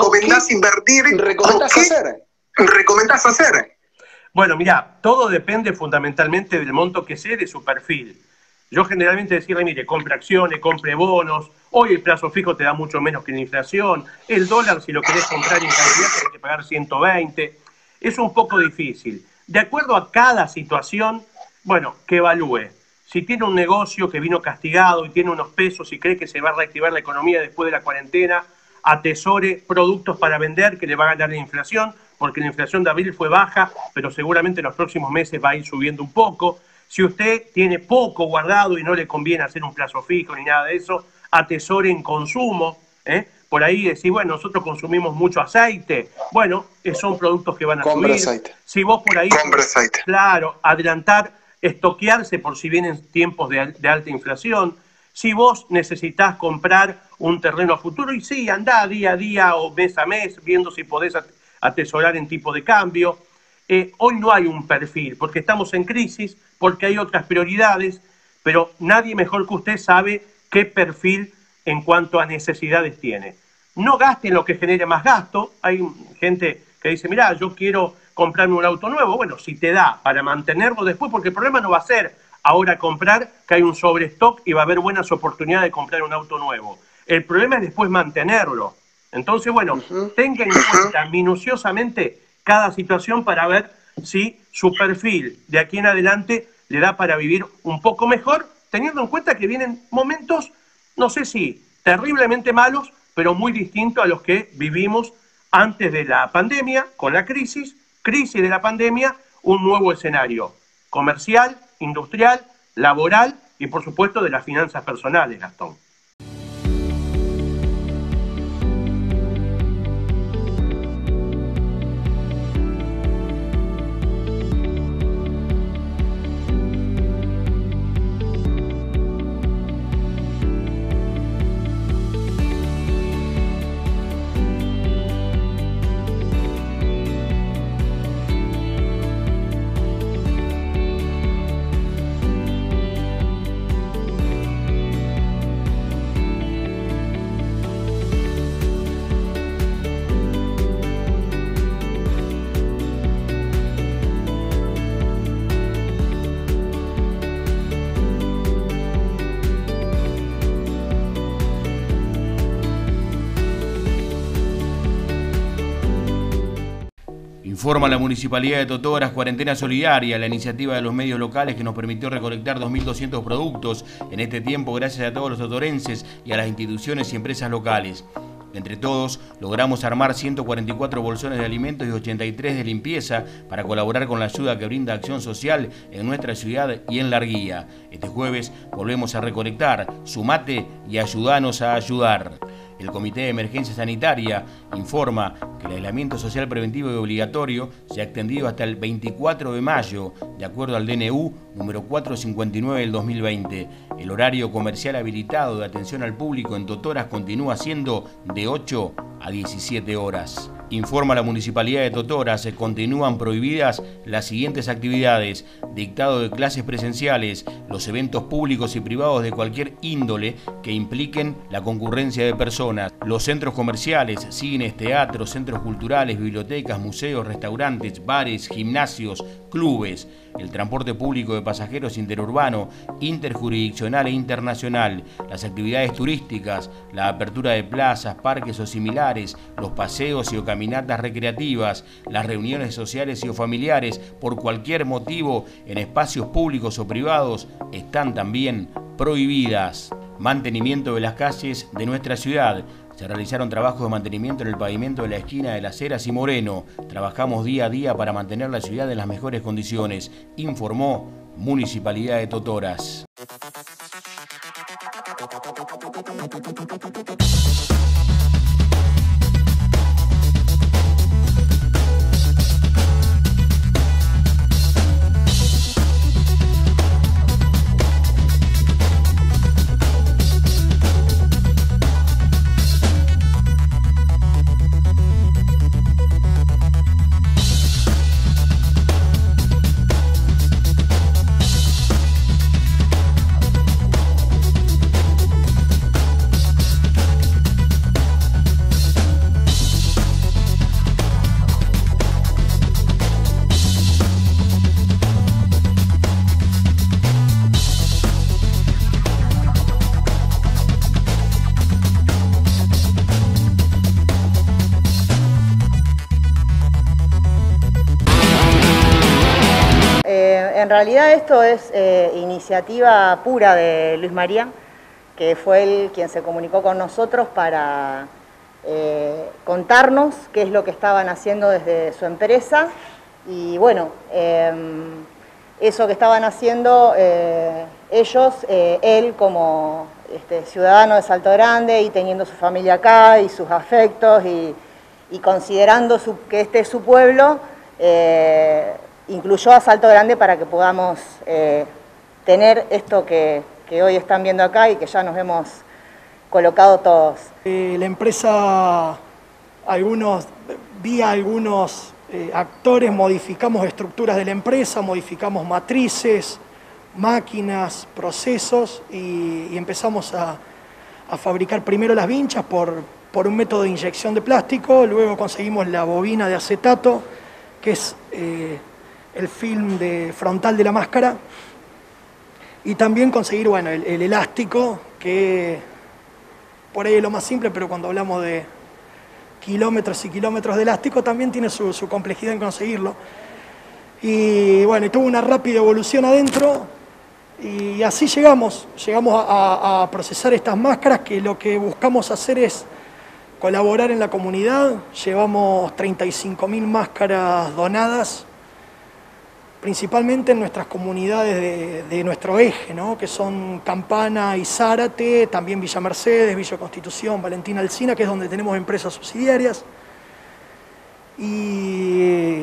¿Recomendás hacer? Bueno, mirá, todo depende fundamentalmente del monto que sea, de su perfil. Yo generalmente decirle, mire, compre acciones, compre bonos, hoy el plazo fijo te da mucho menos que la inflación, el dólar si lo querés comprar en cantidad tenés que pagar 120, es un poco difícil. De acuerdo a cada situación, bueno, que evalúe. Si tiene un negocio que vino castigado y tiene unos pesos y cree que se va a reactivar la economía después de la cuarentena, atesore productos para vender que le va a ganar la inflación, porque la inflación de abril fue baja, pero seguramente en los próximos meses va a ir subiendo un poco. Si usted tiene poco guardado y no le conviene hacer un plazo fijo ni nada de eso, atesore en consumo. Por ahí decir, bueno, nosotros consumimos mucho aceite. Bueno, son productos que van a subir. Aceite. Si vos por ahí, claro, adelantar, estoquearse por si vienen tiempos de alta inflación. Si vos necesitás comprar un terreno a futuro, y sí, andá día a día o mes a mes, viendo si podés atesorar en tipo de cambio. Hoy no hay un perfil, porque estamos en crisis, porque hay otras prioridades, pero nadie mejor que usted sabe qué perfil en cuanto a necesidades tiene. No gaste en lo que genere más gasto. Hay gente que dice, mirá, yo quiero comprarme un auto nuevo. Bueno, si te da para mantenerlo después, porque el problema no va a ser ahora comprar, que hay un sobrestock y va a haber buenas oportunidades de comprar un auto nuevo. El problema es después mantenerlo. Entonces, bueno, tenga en cuenta minuciosamente cada situación para ver si su perfil de aquí en adelante le da para vivir un poco mejor, teniendo en cuenta que vienen momentos, no sé si terriblemente malos, pero muy distintos a los que vivimos antes de la pandemia, con la crisis de la pandemia, un nuevo escenario comercial, industrial, laboral y por supuesto de las finanzas personales, Gastón. Informa la Municipalidad de Totoras, cuarentena solidaria, la iniciativa de los medios locales que nos permitió recolectar 2.200 productos en este tiempo gracias a todos los totorenses y a las instituciones y empresas locales. Entre todos, logramos armar 144 bolsones de alimentos y 83 de limpieza para colaborar con la ayuda que brinda Acción Social en nuestra ciudad y en Larguía. Este jueves volvemos a recolectar. Sumate y ayudanos a ayudar. El Comité de Emergencia Sanitaria informa que el aislamiento social preventivo y obligatorio se ha extendido hasta el 24 de mayo, de acuerdo al DNU número 459 del 2020. El horario comercial habilitado de atención al público en Totoras continúa siendo de 8 a 17 horas. Informa la Municipalidad de Totoras, continúan prohibidas las siguientes actividades: dictado de clases presenciales, los eventos públicos y privados de cualquier índole que impliquen la concurrencia de personas, los centros comerciales, cines, teatros, centros culturales, bibliotecas, museos, restaurantes, bares, gimnasios, clubes, el transporte público de pasajeros interurbano, interjurisdiccional e internacional, las actividades turísticas, la apertura de plazas, parques o similares, los paseos y o caminatas recreativas, las reuniones sociales y o familiares por cualquier motivo en espacios públicos o privados están también prohibidas. Mantenimiento de las calles de nuestra ciudad. Se realizaron trabajos de mantenimiento en el pavimento de la esquina de Las Heras y Moreno. Trabajamos día a día para mantener la ciudad en las mejores condiciones, informó Municipalidad de Totoras. En realidad esto es iniciativa pura de Luis María, que fue él quien se comunicó con nosotros para contarnos qué es lo que estaban haciendo desde su empresa y bueno, eso que estaban haciendo ellos, él como ciudadano de Salto Grande y teniendo su familia acá y sus afectos y considerando que este es su pueblo, incluyó a Salto Grande para que podamos tener esto que hoy están viendo acá y que ya nos hemos colocado todos. La empresa, vía algunos actores, modificamos estructuras de la empresa, modificamos matrices, máquinas, procesos y empezamos a fabricar primero las vinchas por un método de inyección de plástico, luego conseguimos la bobina de acetato, que es el film frontal de la máscara, y también conseguir el elástico, que por ahí es lo más simple, pero cuando hablamos de kilómetros y kilómetros de elástico también tiene su complejidad en conseguirlo. Y bueno, tuvo una rápida evolución adentro y así llegamos a procesar estas máscaras, que lo que buscamos hacer es colaborar en la comunidad. Llevamos 35.000 máscaras donadas, principalmente en nuestras comunidades de nuestro eje, ¿no? Que son Campana y Zárate, también Villa Mercedes, Villa Constitución, Valentina Alsina, que es donde tenemos empresas subsidiarias. Y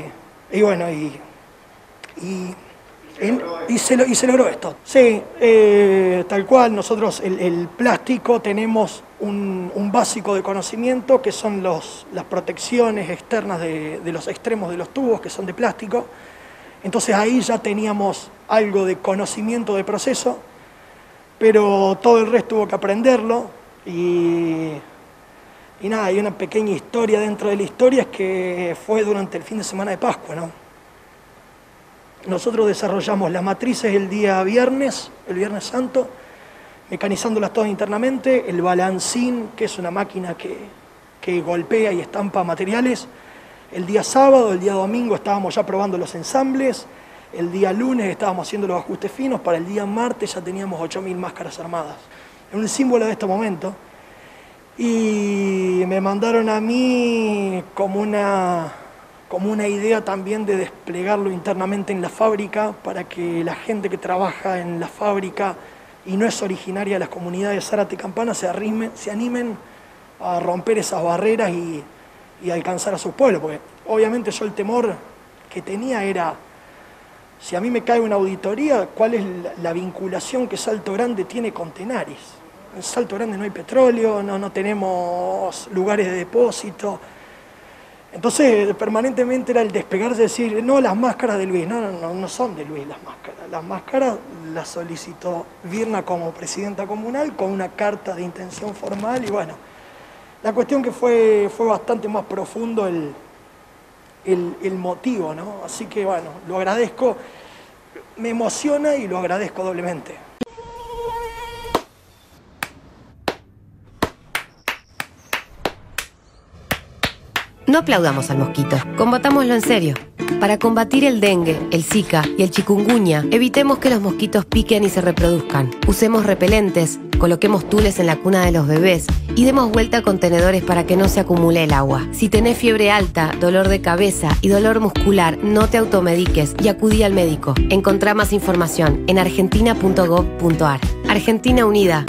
se logró esto. Sí, tal cual, nosotros el plástico tenemos un básico de conocimiento, que son las protecciones externas de los extremos de los tubos, que son de plástico. Entonces ahí ya teníamos algo de conocimiento de proceso, pero todo el resto hubo que aprenderlo y nada, hay una pequeña historia dentro de la historia, es que fue durante el fin de semana de Pascua, ¿no? Nosotros desarrollamos las matrices el día viernes, el Viernes Santo, mecanizándolas todas internamente, el balancín, que es una máquina que golpea y estampa materiales. El día sábado, el día domingo estábamos ya probando los ensambles, el día lunes estábamos haciendo los ajustes finos, para el día martes ya teníamos 8.000 máscaras armadas. Es un símbolo de este momento. Y me mandaron a mí como una idea también de desplegarlo internamente en la fábrica, para que la gente que trabaja en la fábrica y no es originaria de las comunidades de Zárate y Campana se animen a romper esas barreras y alcanzar a sus pueblos, porque obviamente yo el temor que tenía era, si a mí me cae una auditoría, ¿cuál es la vinculación que Salto Grande tiene con Tenaris? En Salto Grande no hay petróleo, no tenemos lugares de depósito. Entonces permanentemente era el despegarse, decir, no, las máscaras de Luis, no son de Luis las máscaras. Las máscaras las solicitó Virna como presidenta comunal con una carta de intención formal y bueno, la cuestión que fue bastante más profundo el motivo, ¿no? Así que bueno, lo agradezco, me emociona y lo agradezco doblemente. No aplaudamos al mosquito, combatámoslo en serio. Para combatir el dengue, el zika y el chikungunya, evitemos que los mosquitos piquen y se reproduzcan. Usemos repelentes, coloquemos tules en la cuna de los bebés y demos vuelta a contenedores para que no se acumule el agua. Si tenés fiebre alta, dolor de cabeza y dolor muscular, no te automediques y acudí al médico. Encontrá más información en argentina.gov.ar. Argentina Unida.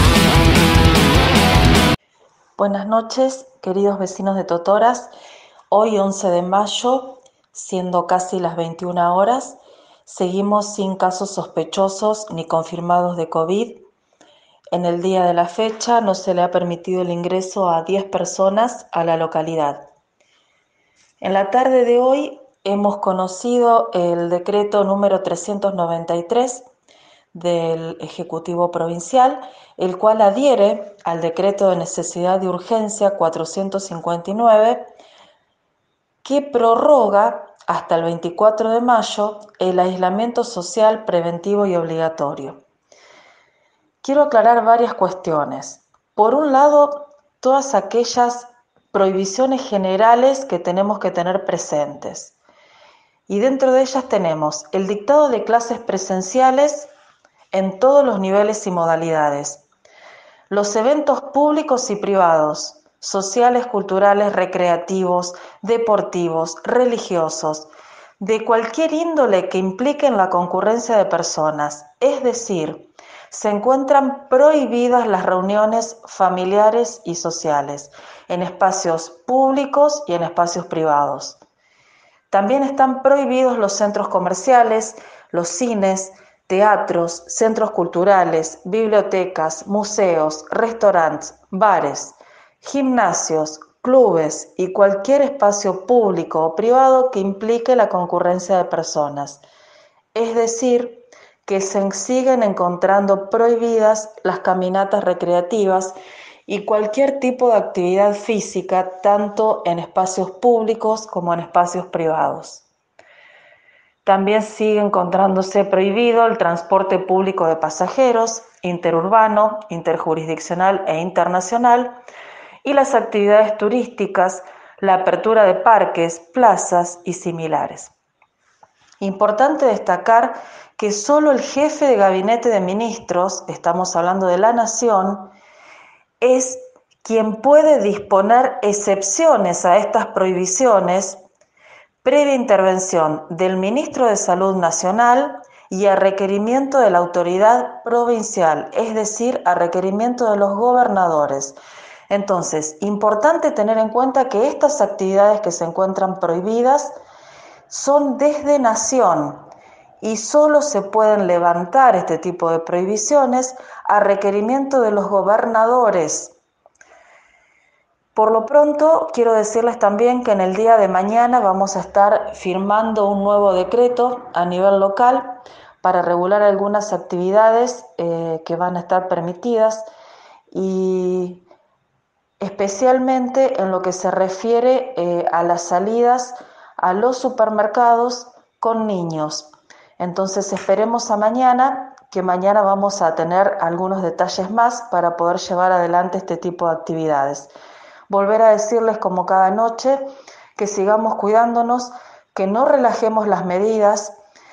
Buenas noches, queridos vecinos de Totoras. Hoy, 11 de mayo, siendo casi las 21 horas, seguimos sin casos sospechosos ni confirmados de COVID. En el día de la fecha no se le ha permitido el ingreso a 10 personas a la localidad. En la tarde de hoy hemos conocido el decreto número 393 del Ejecutivo Provincial, el cual adhiere al decreto de necesidad de urgencia 459, que prorroga hasta el 24 de mayo el aislamiento social preventivo y obligatorio. Quiero aclarar varias cuestiones. Por un lado, todas aquellas prohibiciones generales que tenemos que tener presentes. Y dentro de ellas tenemos el dictado de clases presenciales en todos los niveles y modalidades, los eventos públicos y privados, sociales, culturales, recreativos, deportivos, religiosos, de cualquier índole que impliquen la concurrencia de personas, es decir, se encuentran prohibidas las reuniones familiares y sociales en espacios públicos y en espacios privados. También están prohibidos los centros comerciales, los cines, teatros, centros culturales, bibliotecas, museos, restaurantes, bares, gimnasios, clubes y cualquier espacio público o privado que implique la concurrencia de personas. Es decir, que se siguen encontrando prohibidas las caminatas recreativas y cualquier tipo de actividad física, tanto en espacios públicos como en espacios privados. También sigue encontrándose prohibido el transporte público de pasajeros, interurbano, interjurisdiccional e internacional, y las actividades turísticas, la apertura de parques, plazas y similares. Importante destacar que solo el jefe de gabinete de ministros, estamos hablando de la Nación, es quien puede disponer excepciones a estas prohibiciones previa intervención del Ministro de Salud Nacional y a requerimiento de la autoridad provincial, es decir, a requerimiento de los gobernadores. Entonces, importante tener en cuenta que estas actividades que se encuentran prohibidas son desde Nación y solo se pueden levantar este tipo de prohibiciones a requerimiento de los gobernadores. Por lo pronto, quiero decirles también que en el día de mañana vamos a estar firmando un nuevo decreto a nivel local para regular algunas actividades que van a estar permitidas y especialmente en lo que se refiere a las salidas a los supermercados con niños. Entonces esperemos a mañana, que mañana vamos a tener algunos detalles más para poder llevar adelante este tipo de actividades. Volver a decirles como cada noche que sigamos cuidándonos, que no relajemos las medidas.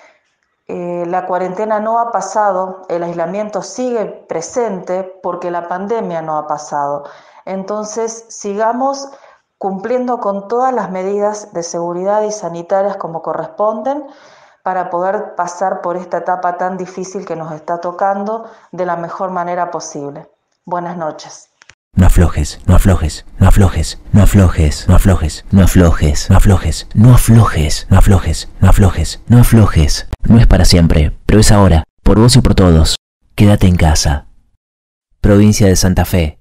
La cuarentena no ha pasado, el aislamiento sigue presente porque la pandemia no ha pasado. Entonces sigamos cumpliendo con todas las medidas de seguridad y sanitarias como corresponden para poder pasar por esta etapa tan difícil que nos está tocando de la mejor manera posible. Buenas noches. No aflojes, no aflojes, no aflojes, no aflojes, no aflojes, no aflojes, no aflojes, no aflojes, no aflojes, no aflojes, no aflojes. No es para siempre, pero es ahora, por vos y por todos. Quédate en casa. Provincia de Santa Fe.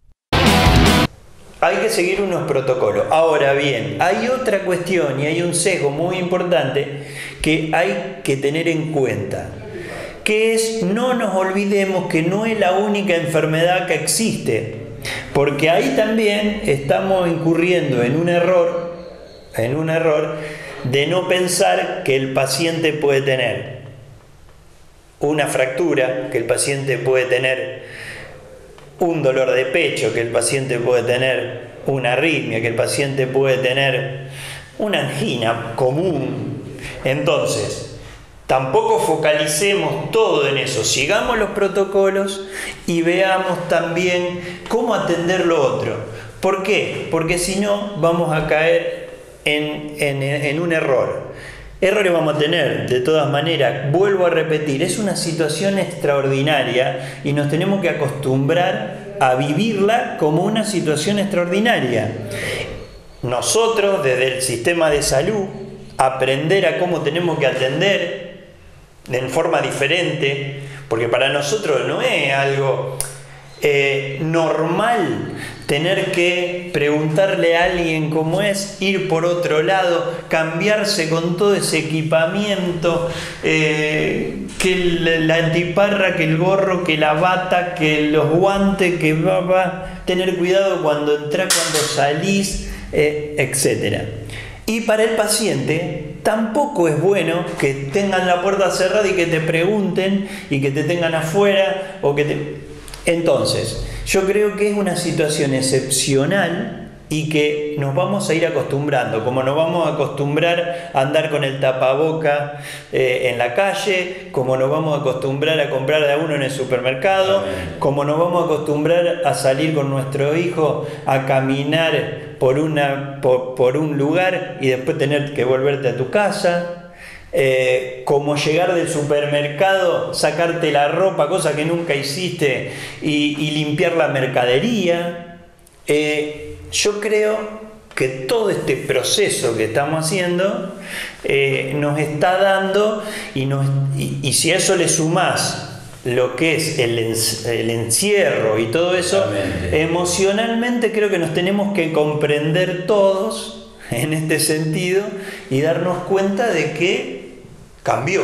Hay que seguir unos protocolos. Ahora bien, hay otra cuestión y hay un sesgo muy importante que hay que tener en cuenta, que es no nos olvidemos que no es la única enfermedad que existe. Porque ahí también estamos incurriendo en un error de no pensar que el paciente puede tener una fractura, que el paciente puede tener un dolor de pecho, que el paciente puede tener una arritmia, que el paciente puede tener una angina común. Entonces, tampoco focalicemos todo en eso, sigamos los protocolos y veamos también cómo atender lo otro. ¿Por qué? Porque si no vamos a caer en un error. Errores vamos a tener, de todas maneras, vuelvo a repetir, es una situación extraordinaria y nos tenemos que acostumbrar a vivirla como una situación extraordinaria. Nosotros, desde el sistema de salud, aprender a cómo tenemos que atender en forma diferente, porque para nosotros no es algo normal tener que preguntarle a alguien cómo es, ir por otro lado, cambiarse con todo ese equipamiento, que la antiparra, que el gorro, que la bata, que los guantes, que va, tener cuidado cuando entrás, cuando salís, etc. Y para el paciente tampoco es bueno que tengan la puerta cerrada y que te pregunten y que te tengan afuera o que te... Entonces, yo creo que es una situación excepcional y que nos vamos a ir acostumbrando, como nos vamos a acostumbrar a andar con el tapaboca en la calle, como nos vamos a acostumbrar a comprar de a uno en el supermercado, como nos vamos a acostumbrar a salir con nuestro hijo a caminar por un lugar y después tener que volverte a tu casa. Como llegar del supermercado, sacarte la ropa, cosa que nunca hiciste, y limpiar la mercadería. Yo creo que todo este proceso que estamos haciendo nos está dando, y si a eso le sumás lo que es el encierro y todo eso, emocionalmente creo que nos tenemos que comprender todos en este sentido y darnos cuenta de que cambió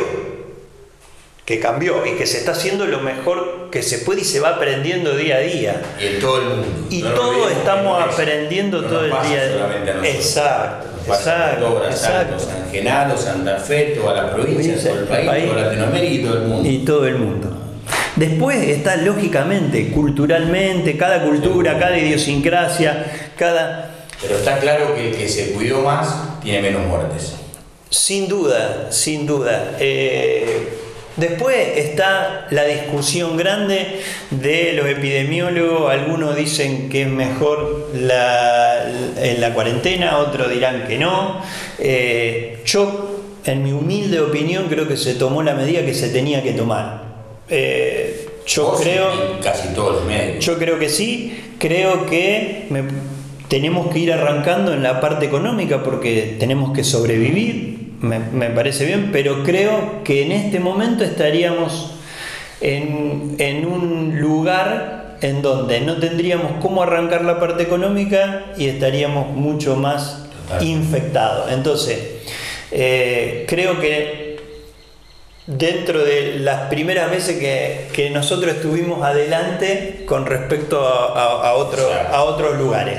y que se está haciendo lo mejor que se puede y se va aprendiendo día a día. Y en todo el mundo. Y todos estamos aprendiendo todo el día. Exacto. Exacto. San Genaro, Santa Fe, toda la provincia, todo el país, toda Latinoamérica y todo el mundo. Y todo el mundo. Después está lógicamente, culturalmente, cada cultura, cada idiosincrasia, Pero está claro que el que se cuidó más tiene menos muertes. Sin duda, sin duda. Después está la discusión grande de los epidemiólogos. Algunos dicen que es mejor en la cuarentena, otros dirán que no. Yo, en mi humilde opinión, creo que se tomó la medida que se tenía que tomar. Yo creo, casi todos los médicos. Yo creo que sí. Creo que tenemos que ir arrancando en la parte económica porque tenemos que sobrevivir. Me parece bien, pero creo que en este momento estaríamos en un lugar en donde no tendríamos cómo arrancar la parte económica y estaríamos mucho más infectados. Entonces, creo que dentro de las primeras veces que nosotros estuvimos adelante con respecto a otros lugares.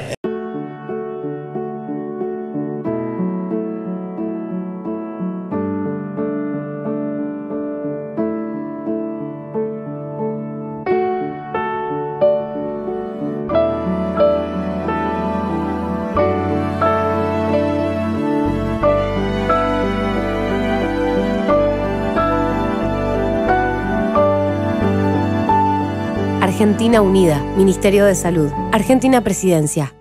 Argentina Unida, Ministerio de Salud, Argentina Presidencia.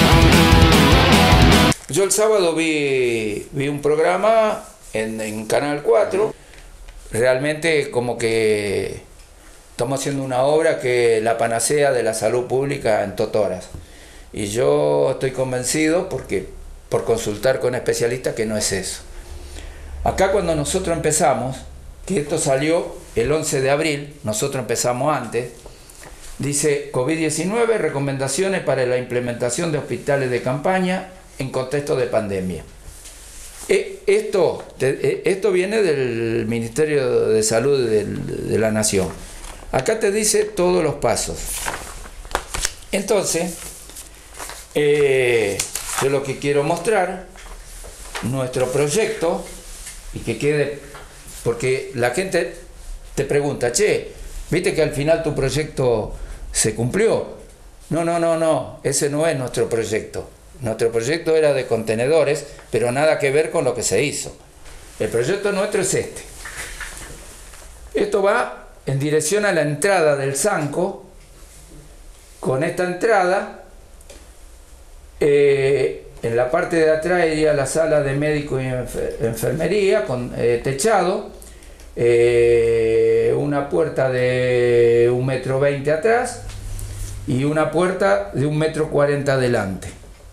Yo el sábado vi un programa en Canal 4, realmente como que estamos haciendo una obra que es la panacea de la salud pública en Totoras. Y yo estoy convencido, por consultar con especialistas, que no es eso. Acá cuando nosotros empezamos, que esto salió el 11 de abril, nosotros empezamos antes, dice COVID-19, recomendaciones para la implementación de hospitales de campaña en contexto de pandemia. Esto viene del Ministerio de Salud de la Nación. Acá te dice todos los pasos. Entonces, yo lo que quiero mostrar, nuestro proyecto, y que quede, porque la gente te pregunta, che, ¿viste que al final tu proyecto se cumplió? No, ese no es nuestro proyecto. Nuestro proyecto era de contenedores, pero nada que ver con lo que se hizo. El proyecto nuestro es este. Esto va en dirección a la entrada del Zanco. Con esta entrada, en la parte de atrás iría la sala de médico y enfermería con techado. Una puerta de 1,20 m atrás y una puerta de 1,40 m adelante.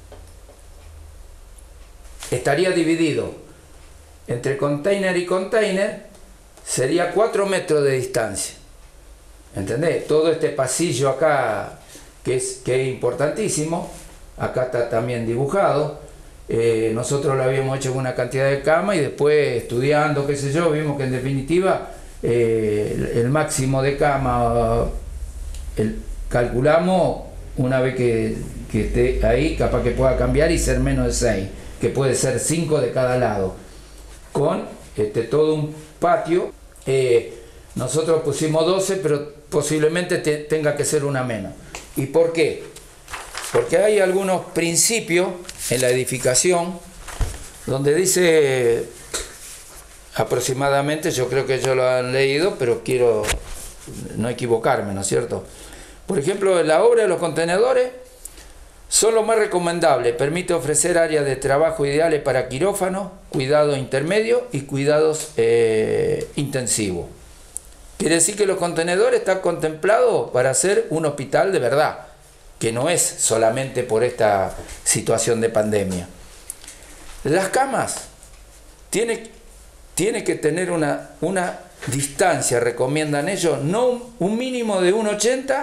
Estaría dividido entre container y container, sería 4 metros de distancia. ¿Entendés? Todo este pasillo acá, que es importantísimo, acá está también dibujado. Nosotros lo habíamos hecho con una cantidad de camas y después estudiando, qué sé yo, vimos que en definitiva el máximo de cama calculamos una vez que esté ahí, capaz que pueda cambiar y ser menos de 6, que puede ser 5 de cada lado, con todo un patio. Nosotros pusimos 12, pero posiblemente tenga que ser una menos. ¿Y por qué? porque hay algunos principios en la edificación donde dice aproximadamente, yo creo que ellos lo han leído, pero quiero no equivocarme, ¿no es cierto? Por ejemplo, la obra de los contenedores son lo más recomendable, permite ofrecer áreas de trabajo ideales para quirófano, cuidados intermedios y cuidados intensivos. Quiere decir que los contenedores están contemplados para ser un hospital de verdad, que no es solamente por esta situación de pandemia. Las camas tienen que tener una distancia, recomiendan ellos, no un mínimo de 1,80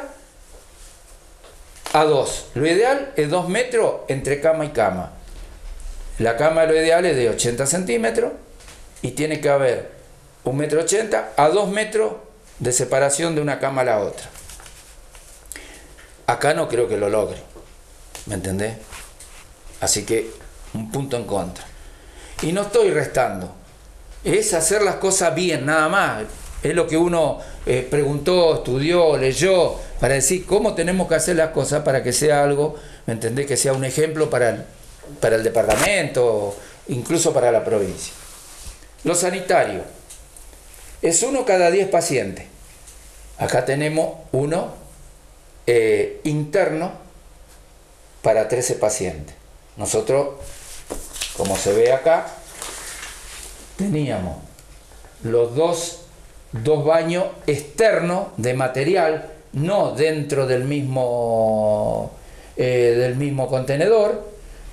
a 2. Lo ideal es 2 metros entre cama y cama. La cama lo ideal es de 80 centímetros y tiene que haber 1,80 m a 2 metros de separación de una cama a la otra. Acá no creo que lo logre, ¿me entendés? Así que un punto en contra. Y no estoy restando, es hacer las cosas bien, nada más. Es lo que uno preguntó, estudió, leyó, para decir cómo tenemos que hacer las cosas para que sea algo, ¿me entendés? Que sea un ejemplo para el departamento, incluso para la provincia. Lo sanitario, es 1 cada 10 pacientes. Acá tenemos uno interno para 13 pacientes. Nosotros, como se ve acá, teníamos los dos baños externos de material, no dentro del mismo contenedor,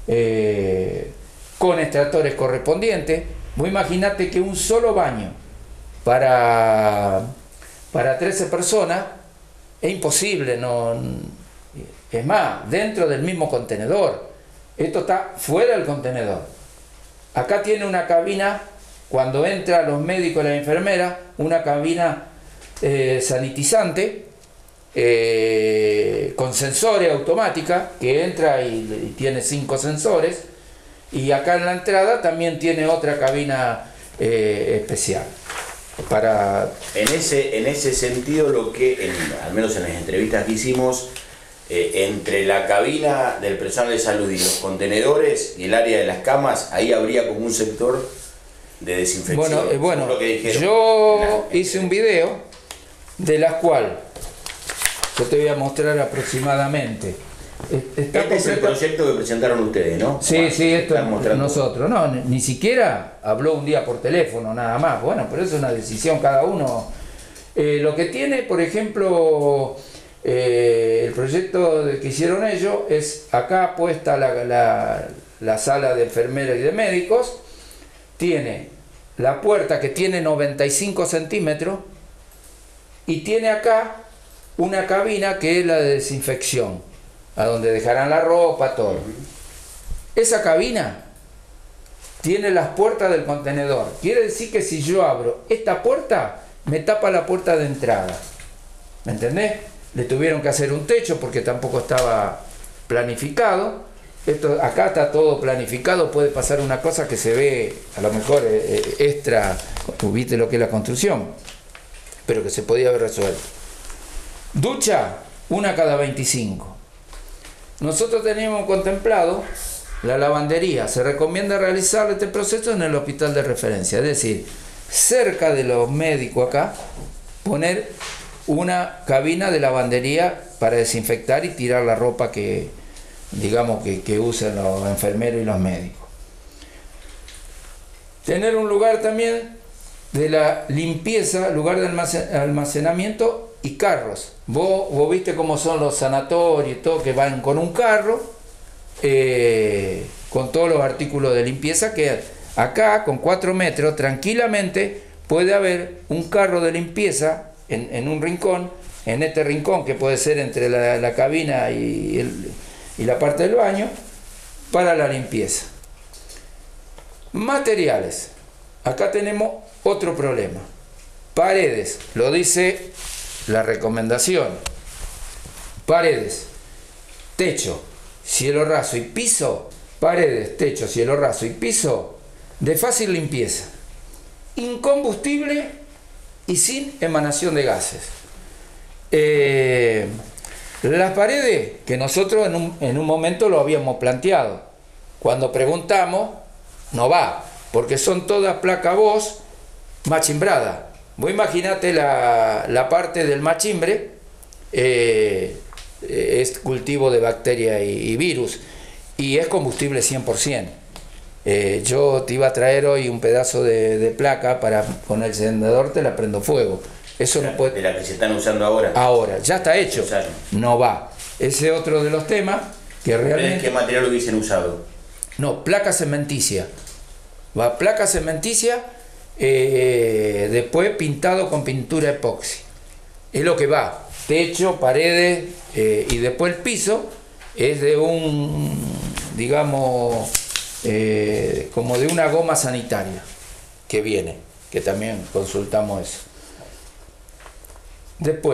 con extractores correspondientes. Vos imaginate que un solo baño para 13 personas es imposible, no, es más, dentro del mismo contenedor. Esto está fuera del contenedor. Acá tiene una cabina, cuando entran los médicos y las enfermeras, una cabina sanitizante con sensores automática, que entra y tiene 5 sensores, y acá en la entrada también tiene otra cabina especial. En ese sentido, lo que al menos en las entrevistas que hicimos, entre la cabina del personal de salud y los contenedores y el área de las camas, ahí habría como un sector de desinfección. Bueno, lo que dijeron, yo hice un video de la cual yo te voy a mostrar aproximadamente. Este es el proyecto que presentaron ustedes, ¿no? Sí, esto es nosotros. No, ni siquiera habló un día por teléfono, nada más. Bueno, pero eso es una decisión cada uno. Lo que tiene, por ejemplo, el proyecto que hicieron ellos es acá puesta la sala de enfermeras y de médicos. Tiene la puerta que tiene 95 centímetros y tiene acá una cabina que es la de desinfección, a donde dejarán la ropa, todo. Esa cabina tiene las puertas del contenedor. Quiere decir que si yo abro esta puerta, me tapa la puerta de entrada. ¿Me entendés? Le tuvieron que hacer un techo porque tampoco estaba planificado. Acá está todo planificado. Puede pasar una cosa que se ve a lo mejor extra, viste lo que es la construcción, pero que se podía haber resuelto. Ducha, 1 cada 25. Nosotros teníamos contemplado la lavandería. Se recomienda realizar este proceso en el hospital de referencia, es decir, cerca de los médicos acá, poner una cabina de lavandería para desinfectar y tirar la ropa que, digamos, que usan los enfermeros y los médicos. Tener un lugar también de la limpieza, lugar de almacenamiento y carros. Vos viste cómo son los sanatorios y todo, que van con un carro con todos los artículos de limpieza, que acá con 4 metros tranquilamente puede haber un carro de limpieza en un rincón, en este rincón que puede ser entre la cabina y la parte del baño, para la limpieza. Materiales. Acá tenemos otro problema. Paredes, lo dice la recomendación. Paredes, techo, cielo raso y piso. Paredes, techo, cielo raso y piso de fácil limpieza, incombustible y sin emanación de gases. Las paredes, que nosotros en un momento lo habíamos planteado, cuando preguntamos, no va, porque son todas placa voz machimbrada. Vos imaginate la parte del machimbre, es cultivo de bacterias y virus, y es combustible 100%. Yo te iba a traer hoy un pedazo de placa para con el encendedor te la prendo fuego. Eso no puede... De la que se están usando ahora. Ahora, ya está hecho. No va. Ese es otro de los temas que realmente... ¿Qué material hubiesen usado? No, placa cementicia. Va, placa cementicia, después pintado con pintura epoxi. Es lo que va. Techo, paredes, y después el piso es de un, digamos, como de una goma sanitaria que viene, que también consultamos eso. Después,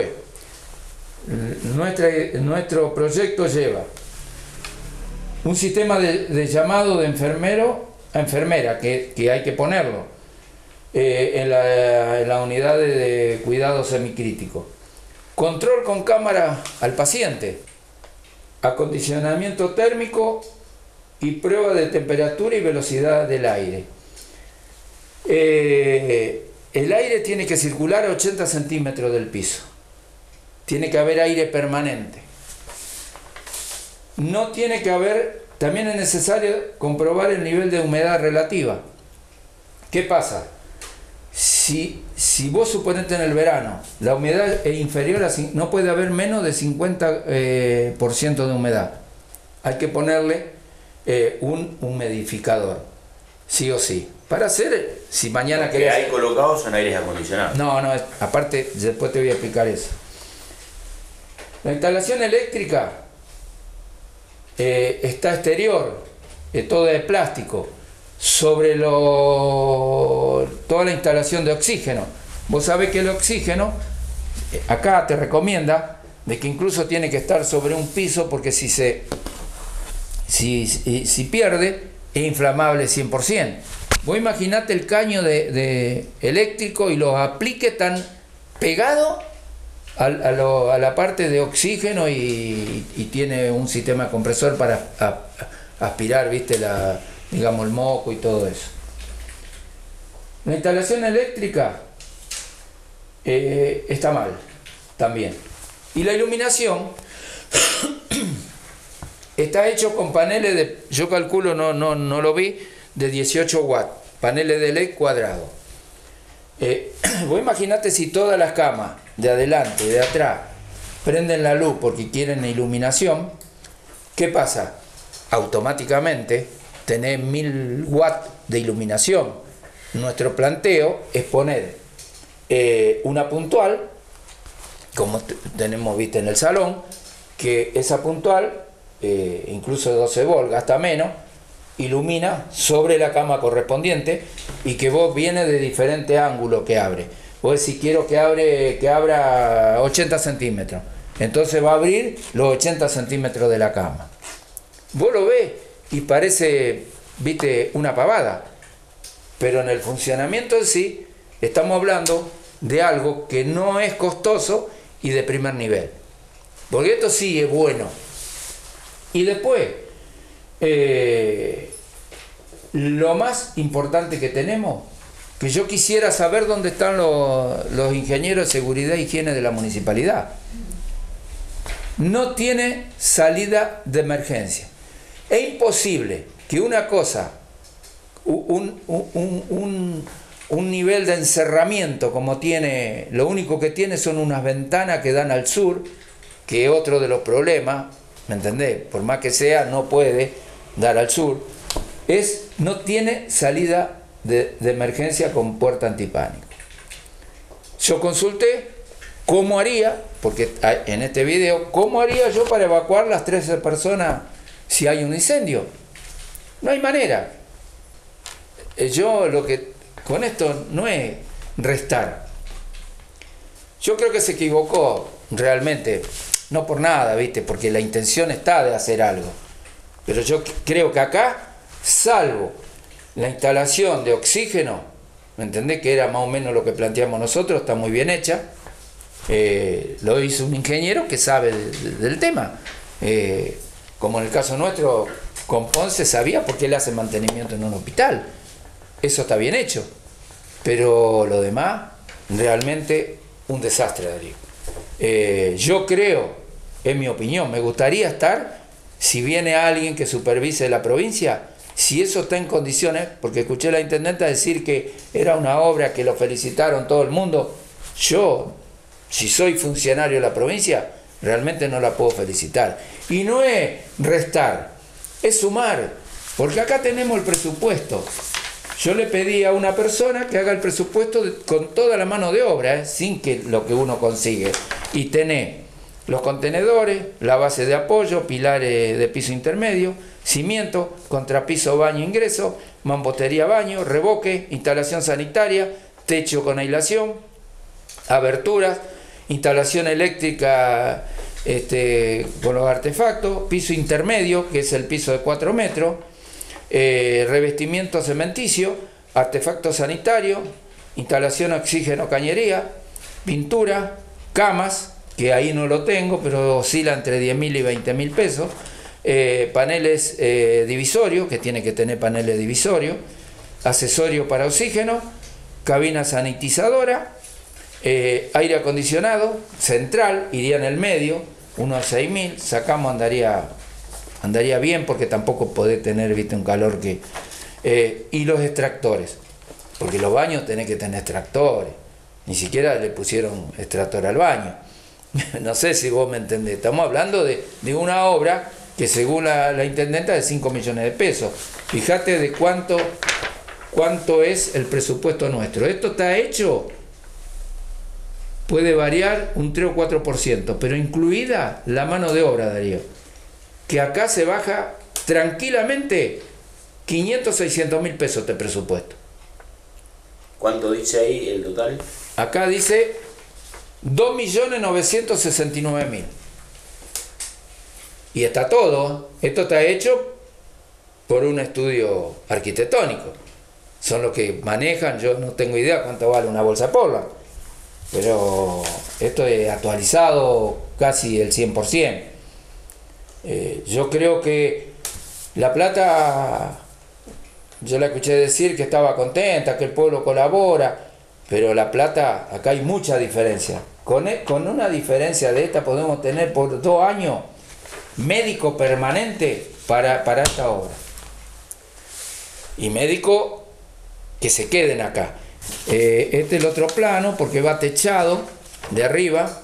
nuestro proyecto lleva un sistema de llamado de enfermero a enfermera, que hay que ponerlo en la unidad de cuidado semicrítico. Control con cámara al paciente, acondicionamiento térmico y prueba de temperatura y velocidad del aire. El aire tiene que circular a 80 centímetros del piso. Tiene que haber aire permanente. No tiene que haber, también es necesario comprobar el nivel de humedad relativa. ¿Qué pasa? Si vos suponete en el verano, la humedad es inferior a, no puede haber menos de 50% de humedad. Hay que ponerle un humidificador, sí o sí. Para hacer, si mañana querés... Que hay colocados son aires acondicionados. No, aparte, después te voy a explicar eso. La instalación eléctrica está exterior, toda de plástico, sobre toda la instalación de oxígeno. Vos sabés que el oxígeno, acá te recomienda de que incluso tiene que estar sobre un piso, porque si pierde, es inflamable 100%. Vos imaginate el caño de eléctrico y los apliques tan pegados a la parte de oxígeno y tiene un sistema compresor para aspirar, ¿viste? Digamos el moco y todo eso. La instalación eléctrica está mal también. Y la iluminación está hecho con paneles de, yo calculo, no lo vi, de 18 watts, paneles de LED cuadrados. Vos imaginate si todas las camas de adelante y de atrás prenden la luz porque quieren iluminación, ¿qué pasa? Automáticamente tenés 1000 watts de iluminación. Nuestro planteo es poner una puntual, como tenemos viste en el salón, que esa puntual, incluso de 12 volts, gasta menos, ilumina sobre la cama correspondiente y que vos viene de diferente ángulo que abre. Vos si quiero que abra 80 centímetros, entonces va a abrir los 80 centímetros de la cama. Vos lo ves y parece, viste, una pavada, pero en el funcionamiento en sí estamos hablando de algo que no es costoso y de primer nivel, porque esto sí es bueno. Y después, lo más importante que tenemos, que yo quisiera saber dónde están los ingenieros de seguridad e higiene de la municipalidad. No tiene salida de emergencia. Es imposible que una cosa, un nivel de encerramiento como tiene, lo único que tiene son unas ventanas que dan al sur, que es otro de los problemas, ¿me entendés? Por más que sea, no puede dar al sur. No tiene salida de emergencia con puerta antipánico. Yo consulté cómo haría, porque en este video, cómo haría yo para evacuar las 13 personas si hay un incendio. No hay manera. Yo con esto no es restar. Yo creo que se equivocó realmente, no por nada, ¿viste? Porque la intención está de hacer algo. Pero yo creo que acá, salvo la instalación de oxígeno, ¿me entendés? Que era más o menos lo que planteamos nosotros, está muy bien hecha. lo hizo un ingeniero que sabe del tema. Como en el caso nuestro, con Ponce sabía porque él hace mantenimiento en un hospital. Eso está bien hecho. Pero lo demás, realmente un desastre, Darío. Yo creo, en mi opinión, me gustaría estar, si viene alguien que supervise la provincia, si eso está en condiciones, porque escuché a la intendenta decir que era una obra que lo felicitaron todo el mundo. Yo, si soy funcionario de la provincia, realmente no la puedo felicitar. Y no es restar, es sumar, porque acá tenemos el presupuesto. Yo le pedí a una persona que haga el presupuesto con toda la mano de obra, sin que lo que uno consigue. Y tenés los contenedores, la base de apoyo, pilares de piso intermedio, cimiento, contrapiso, baño, ingreso, mampostería, baño, revoque, instalación sanitaria, techo con aislación, aberturas, instalación eléctrica con los artefactos, piso intermedio, que es el piso de 4 metros, revestimiento cementicio, artefacto sanitario, instalación oxígeno cañería, pintura, camas, que ahí no lo tengo, pero oscila entre 10.000 y 20.000 pesos, paneles divisorios, que tiene que tener paneles divisorios, accesorio para oxígeno, cabina sanitizadora, aire acondicionado central, iría en el medio, unos 6.000, sacamos, andaría bien, porque tampoco podés tener, viste, un calor que... y los extractores, porque los baños tenés que tener extractores, ni siquiera le pusieron extractor al baño. No sé si vos me entendés, estamos hablando de una obra que según la intendenta de 5 millones de pesos. Fíjate de cuánto es el presupuesto nuestro. Esto está hecho, puede variar un 3 o 4%, pero incluida la mano de obra, Darío, que acá se baja tranquilamente 500, 600 mil pesos de presupuesto. ¿Cuánto dice ahí el total? Acá dice 2.969.000. Y está todo. Esto está hecho por un estudio arquitectónico. Son los que manejan, yo no tengo idea cuánto vale una bolsa Portland, pero esto es actualizado casi el 100%. Yo creo que La Plata, yo la escuché decir que estaba contenta, que el pueblo colabora, pero La Plata, acá hay mucha diferencia. Con una diferencia de esta podemos tener por 2 años médico permanente para esta obra. Y médico que se queden acá. Este es el otro plano, porque va techado de arriba.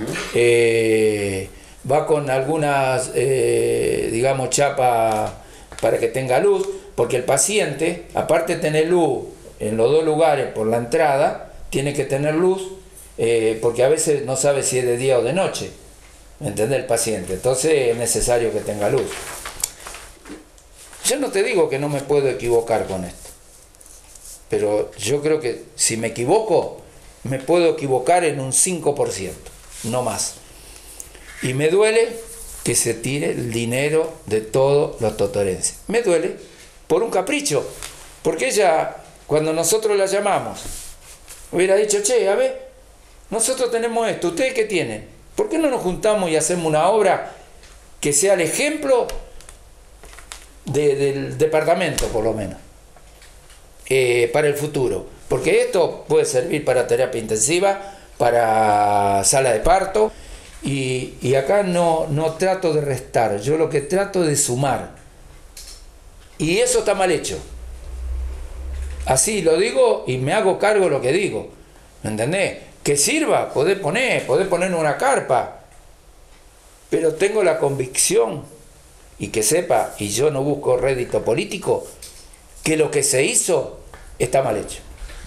Va con algunas, digamos, chapas para que tenga luz, porque el paciente, aparte de tener luz en los 2 lugares por la entrada, tiene que tener luz, porque a veces no sabe si es de día o de noche, ¿me entiende el paciente? Entonces es necesario que tenga luz. Yo no te digo que no me puedo equivocar con esto, pero yo creo que si me equivoco, me puedo equivocar en un 5%, no más. Y me duele que se tire el dinero de todos los totorenses. Me duele por un capricho, porque ella, cuando nosotros la llamamos, hubiera dicho, che, a ver, nosotros tenemos esto, ¿ustedes qué tienen? ¿Por qué no nos juntamos y hacemos una obra que sea el ejemplo del departamento, por lo menos, para el futuro? Porque esto puede servir para terapia intensiva, para sala de parto, y acá no trato de restar, yo lo que trato es de sumar. Y eso está mal hecho. Así lo digo y me hago cargo de lo que digo. ¿Me entendés? Que sirva, podés poner una carpa. Pero tengo la convicción, y que sepa, y yo no busco rédito político, que lo que se hizo está mal hecho.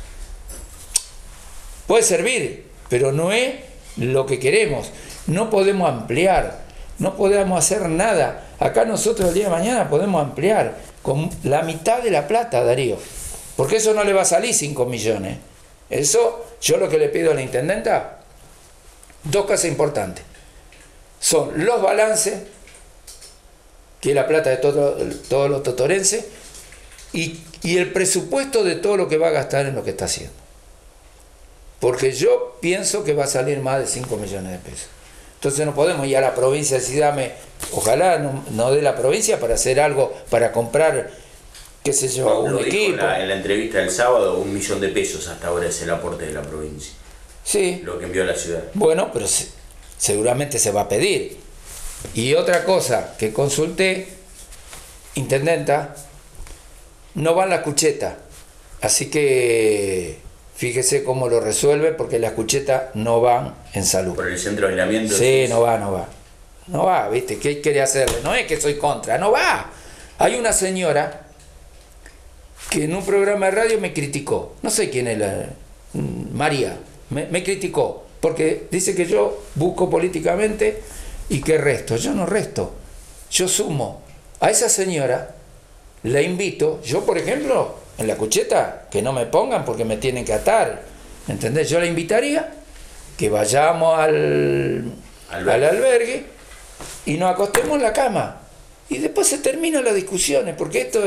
Puede servir, pero no es lo que queremos. No podemos ampliar, no podemos hacer nada. Acá nosotros el día de mañana podemos ampliar con la mitad de La Plata, Darío, porque eso no le va a salir 5 millones. Eso, yo lo que le pido a la intendenta, 2 cosas importantes. Son los balances, que es la plata de todos los totorenses, y el presupuesto de todo lo que va a gastar en lo que está haciendo. porque yo pienso que va a salir más de 5 millones de pesos. Entonces no podemos ir a la provincia y decir, dame, ojalá no dé la provincia para hacer algo, para comprar, qué sé yo, un equipo. En la entrevista del sábado, 1 millón de pesos hasta ahora es el aporte de la provincia. Sí. Lo que envió a la ciudad. Bueno, pero seguramente se va a pedir. Y otra cosa que consulté, intendenta, no van las cuchetas. Así que fíjese cómo lo resuelve, porque las cuchetas no van en salud. ¿Por el centro de aislamiento? Sí, no va. No va, ¿viste? ¿Qué quiere hacerle? No es que soy contra, no va. Hay una señora que en un programa de radio me criticó. No sé quién es María. Me criticó, porque dice que yo busco políticamente y que resto. Yo no resto, yo sumo. A esa señora la invito, yo por ejemplo, en la cucheta, que no me pongan porque me tienen que atar, ¿entendés? Yo la invitaría que vayamos al albergue y nos acostemos en la cama y después se terminan las discusiones, porque esto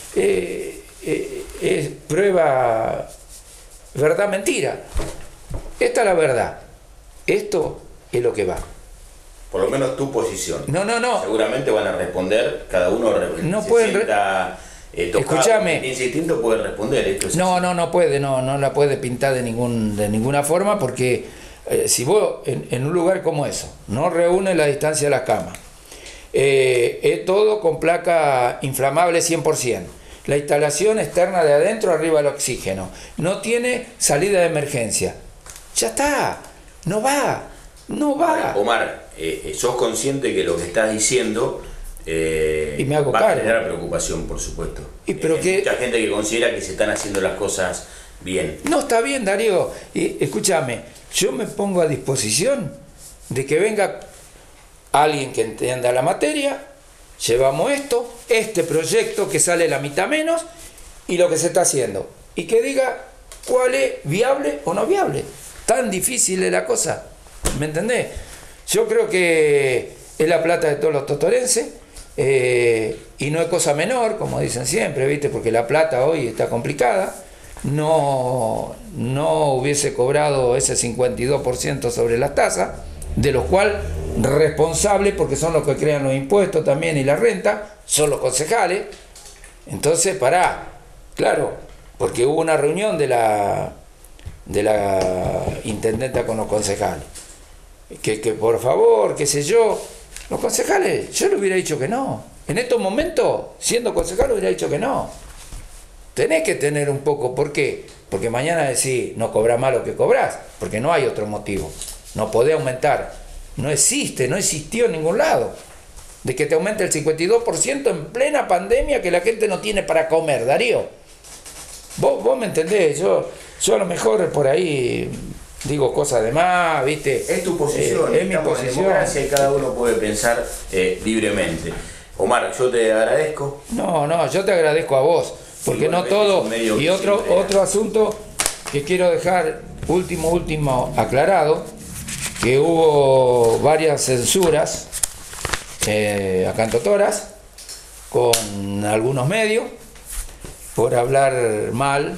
es prueba verdad-mentira. Esta es la verdad. Esto es lo que va. Por lo menos tu posición. No. Seguramente van a responder, cada uno no pueden. Escúchame. Piensa distinto, puede responder. Esto es no puede, no la puede pintar de ninguna forma, porque si vos en un lugar como eso no reúne la distancia de las camas, es todo con placa inflamable 100%. La instalación externa de adentro arriba el oxígeno. No tiene salida de emergencia. Ya está, no va. Omar, sos consciente que lo que estás diciendo y me hago va cargo. a generar preocupación, por supuesto. Pero hay mucha gente que considera que se están haciendo las cosas bien. No, está bien, Darío. Escúchame, yo me pongo a disposición de que venga alguien que entienda la materia. Llevamos este proyecto que sale la mitad menos y lo que se está haciendo. Y que diga cuál es viable o no viable. Tan difícil es la cosa. ¿Me entendés? Yo creo que es la plata de todos los totorenses y no es cosa menor, como dicen siempre, ¿viste? Porque la plata hoy está complicada. No hubiese cobrado ese 52% sobre las tasas, de los cuales responsables, porque son los que crean los impuestos también y la renta, son los concejales. Entonces, claro, porque hubo una reunión de la intendenta con los concejales, que por favor, qué sé yo, los concejales, yo le hubiera dicho que no. En estos momentos, siendo concejal, hubiera dicho que no. Tenés que tener un poco, ¿por qué? Porque mañana decís, no cobrás más lo que cobrás, porque no hay otro motivo. No podés aumentar. No existió en ningún lado. De que te aumente el 52% en plena pandemia, que la gente no tiene para comer, Darío. Vos me entendés, yo a lo mejor por ahí digo cosas de más, ¿viste? Es tu posición, es mi posición. En democracia y cada uno puede pensar libremente. Omar, yo te agradezco. No, yo te agradezco a vos, porque no todo. Y otro asunto que quiero dejar último aclarado, que hubo varias censuras acá en Totoras con algunos medios por hablar mal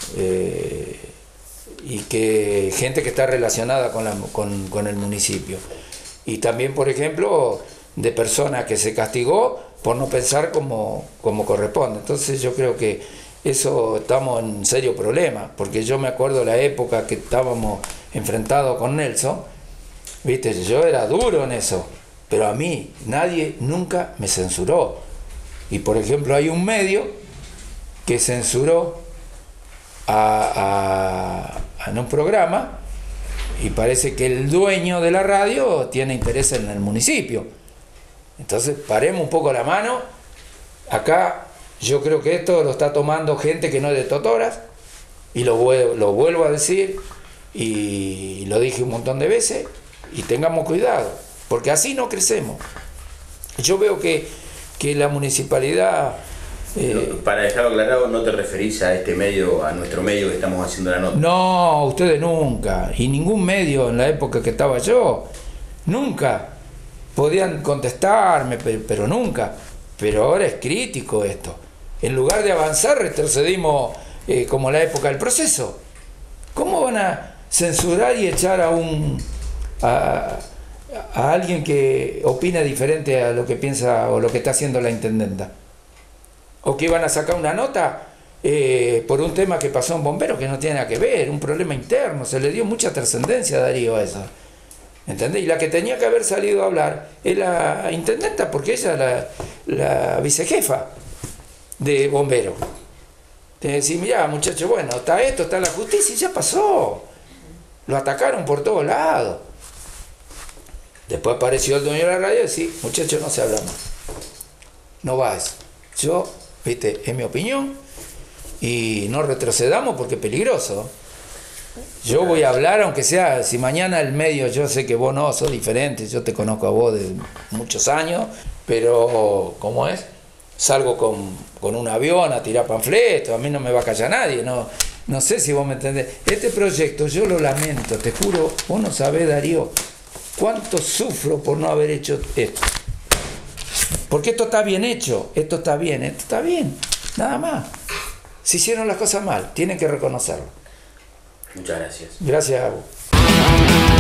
y que gente que está relacionada con el municipio, y también, por ejemplo, de personas que se castigó por no pensar como corresponde. Entonces yo creo que eso estamos en serio problema, porque yo me acuerdo la época que estábamos enfrentados con Nelson, ¿viste? Yo era duro en eso, pero a mí nadie nunca me censuró. Y por ejemplo hay un medio que censuró en un programa, y parece que el dueño de la radio tiene interés en el municipio. Entonces paremos un poco la mano. Acá yo creo que esto lo está tomando gente que no es de Totoras, y lo vuelvo a decir, y lo dije un montón de veces, y tengamos cuidado, porque así no crecemos. Yo veo que la municipalidad... Para dejarlo aclarado, no te referís a este medio, a nuestro medio que estamos haciendo la nota. No, ustedes nunca, y ningún medio en la época que estaba yo, nunca podían contestarme, pero nunca. Pero ahora es crítico esto. En lugar de avanzar, retrocedimos como la época del proceso. ¿Cómo van a censurar y echar a alguien que opina diferente a lo que piensa o lo que está haciendo la intendenta. O que iban a sacar una nota por un tema que pasó en Bomberos que no tiene nada que ver, un problema interno. Se le dio mucha trascendencia a Darío a eso. ¿Entendés? Y la que tenía que haber salido a hablar es la intendenta, porque ella es la vicejefa de Bomberos. Te decís, mirá, muchachos, bueno, está esto, está la justicia y ya pasó. Lo atacaron por todos lados. Después apareció el dueño de la radio y decía, muchachos, no se habla más. No va eso. Yo, viste, es mi opinión y no retrocedamos porque es peligroso. Yo voy a hablar, aunque sea, si mañana el medio, yo sé que vos no, sos diferente, yo te conozco a vos de muchos años, pero, ¿cómo es? Salgo con un avión a tirar panfletos, a mí no me va a callar nadie, no sé si vos me entendés. Este proyecto yo lo lamento, te juro, vos no sabés, Darío, cuánto sufro por no haber hecho esto. Porque esto está bien hecho, esto está bien, nada más. Si hicieron las cosas mal, tienen que reconocerlo. Muchas gracias. Gracias a vos.